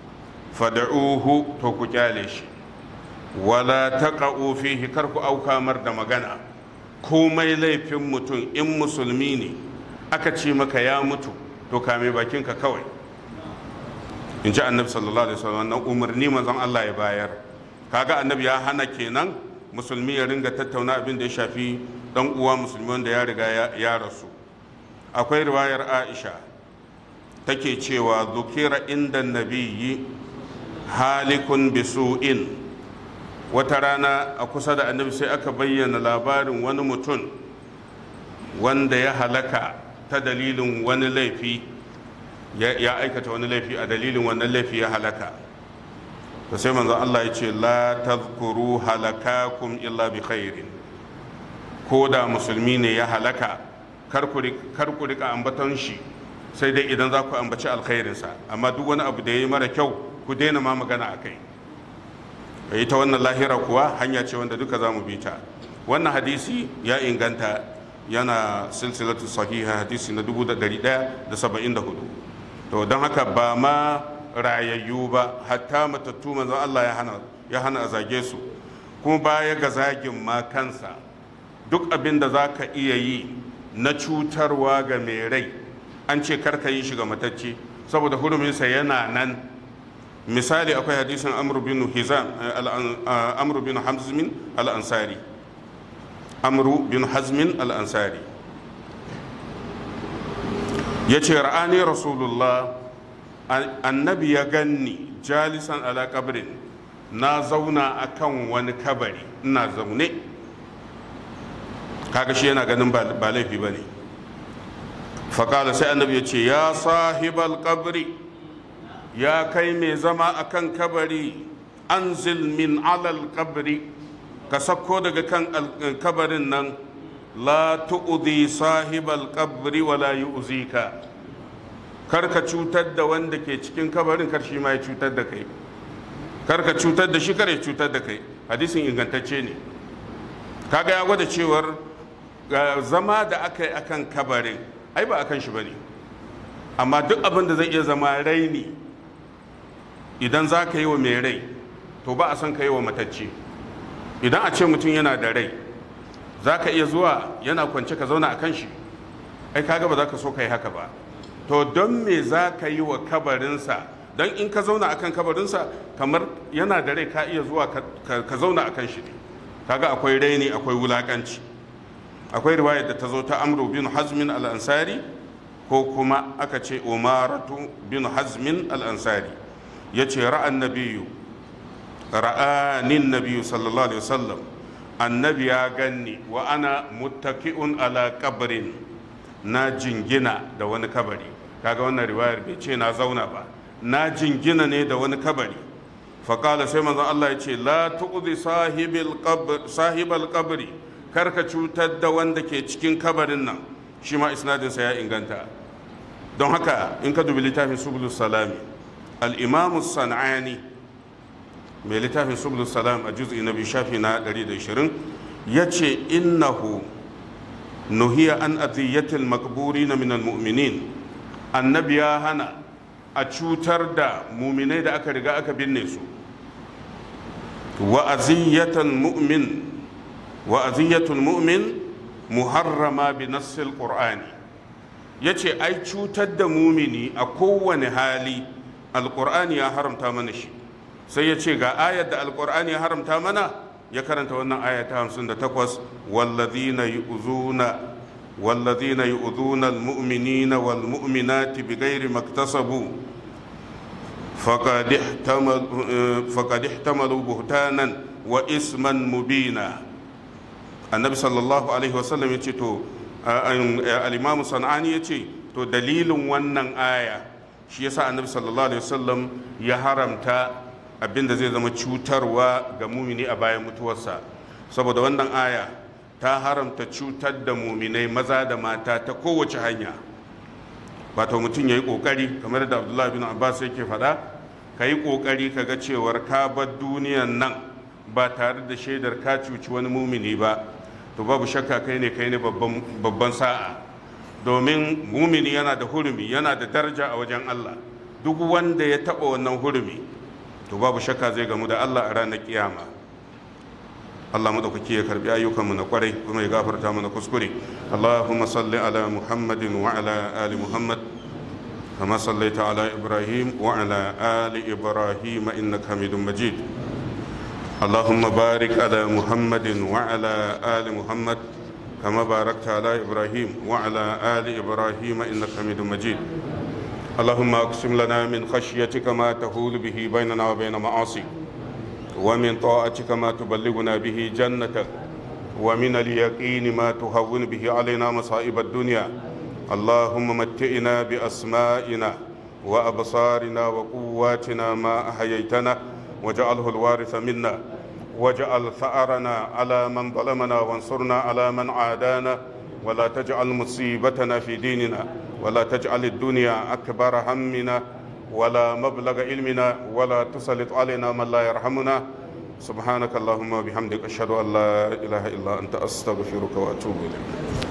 fad'uhu, to ku kyale shi, wala taqa'u fihi, kar ku auka mar da magana. komai laifin mutum in musulmi ne aka ce maka ya mutu, to kame bakinka kawai. in ji annabi sallallahu alaihi wasallam, wannan umarni manzon Allah ya bayar. kaga annabi ya hana kenan musulmi ya ringa tattauna abin da ya shafi dan uwa musulmi wanda ya riga ya rasu. akwai riwayar Aisha take cewa zukira inda nabiyyi halikun bisu'in, wata rana a kusa da annabi sai aka bayyana labarin wani mutum wanda ya halaka ta dalilin wani laifi, ya aikata wani laifi, a dalilin wannan laifi ya halaka. to sai manzon Allah ya ce la tadhkuru halakakum illa bi khairin, ko da musulmi ne ya halaka kar ku rika ambaton shi sai dai idan za ku ambaci alkhairinsa, amma duk wani abu da ya yi mara kyau ku daina ma magana a kai. ita wannan lahira kuwa hanya ce wanda duka za mu bi ta. wannan hadisi ya inganta, yana silsilatu sahiha, hadisi na dubu da ɗari ɗaya da saba'in da hudu. to don haka ba ma rayayyu ba, hatta matattu manzon Allah ya hana ya hana a zage su. kuma baya ga zagin ma kansa, duk abin da za ka iya yi na cutarwa ga mai rai an ce karka yi shi ga matacce, saboda huruminsa yana nan. misali akwai hadisin amru bin hizam amru bin hazmin al-ansari amru bin hazmin al-ansari yace ra'ani rasulullah, annabi ya ganni jalisan ala kabrin, na zauna akan wani kabari, ina zaune. kaga shi yana ganin ba laifi bane. faƙala sai annabi ya ce ya sahibal kabri, ya kai mai zama akan kabari, anzil min alal kabri, ka sakko daga kan kabarin nan, la tu'udhi sahibal kabri wala yu'zika, kar ka cutar da wanda ke cikin kabarin, kar shi ma ya cutar da kai, kar ka cutar da shi, kar ya cutar da kai. hadisin ingantacce ne. kaga ya gwada cewar zama da aka yi akan kabarin ai ba akan shi bane, amma duk abin da zai iya zama raini idan za ka yi wa mai rai, to ba a san ka yi wa matacce. idan a ce mutum yana da rai, za ka iya zuwa yana kwance ka zauna a kan shi, ai kaga ba za ka so ka yi haka ba. to don me za ka yi wa kabarinsa? don in ka zauna a kan kabarinsa, kamar yana da rai ka iya zuwa ka zauna a kan shi ne. kaga akwai raini, akwai wulakanci. akwai riwayar da ta zo ta amru bin hazmin al-ansari, ko kuma aka ce umaratu bin hazmin al-ansari, ya ce ra'an nabiyu ra'anin nabiyu sallallahu alaihi wasallam, annabi ya ganni wa ana muttaki'un ala kabrin, na jingina da wani kabari. kaga wannan riwayar bai ce na zauna ba, na jingina ne da wani kabari. Faƙala sai manzon Allah ya ce la tu'zi sahibal qabri, karka cutar da wanda ke cikin kabarin nan. Shi ma isnadinsa ya inganta. Don haka in ka dubi littafin subulus salami, al-imamu san'ani mai littafin subulus salam a juz'i na biyu shafi na ɗari da ashirin ya ce innahu nuhiya an aziyatil makburi na minal mu'minin. Annabi ya hana a cutar da muminai da aka riga aka binne su. wa aziyatul mu'min wa aziyatul mu'min muharrama bi nassil qur'ani. yace ai cutar da mumini a kowane hali alqur'ani ya haramta mana shi. sai yace ga ayar da alqur'ani ya haramta mana, ya karanta wannan aya ta hamsin da takwas, walladhina yu'zuna walladhina yu'zuna almu'minina walmu'minati bighairi maktasabu faqad ihtamalu faqad ihtamalu buhtanan wa isman mubina. Annabi sallallahu alaihi wasallam yace to al-Imam Sanani yace to dalilin wannan aya shi yasa Annabi sallallahu alaihi wasallam ya haramta abinda zai zama cutarwa ga mumini a bayan mutuwarsa, saboda wannan aya ta haramta cutar da muminai maza da mata ta kowace hanya. wato mutum ya yi ƙoƙari kamar da Abdullahi bin Abbas yake faɗa, ka yi ƙoƙari ka ga cewar ka bar duniyan nan ba tare da shaidar ka cuci wani mumini ba, to babu shakka kai ne kai ne babban sa'a, domin mumini yana da hurumi, yana da daraja a wajen Allah. Duk wanda ya taɓa wannan hurumi to babu shakka zai gamu da Allah a ranar kiyama. Allah madaukaki ya karbi ayyukanmu na kwarai kuma ya gafarta mana kuskure. Allahumma salli ala Muhammadin wa ala ali Muhammad kama sallaita ala Ibrahim wa ala ali Ibrahim innaka Hamidum Majid. Allahumma barik ala Muhammadin wa ala ali Muhammad kama barakta ala Ibrahim wa ala ali Ibrahim innaka Hamidum Majid. اللهم اقسم لنا من خشيتك ما تحول به بيننا وبين معاصيك، ومن طاعتك ما تبلغنا به جنتك، ومن اليقين ما تهون به علينا مصائب الدنيا. اللهم متئنا بأسمائنا وأبصارنا وقواتنا ما أحييتنا واجعله الوارث منا، واجعل ثأرنا على من ظلمنا وانصرنا على من عادانا، ولا تجعل مصيبتنا في ديننا، ولا تجعل الدنيا أكبر همنا ولا مبلغ علمنا، ولا تسلط علينا من لا يرحمنا. سبحانك اللهم وبحمدك أشهد أن لا إله إلا أنت أستغفرك وأتوب إليك.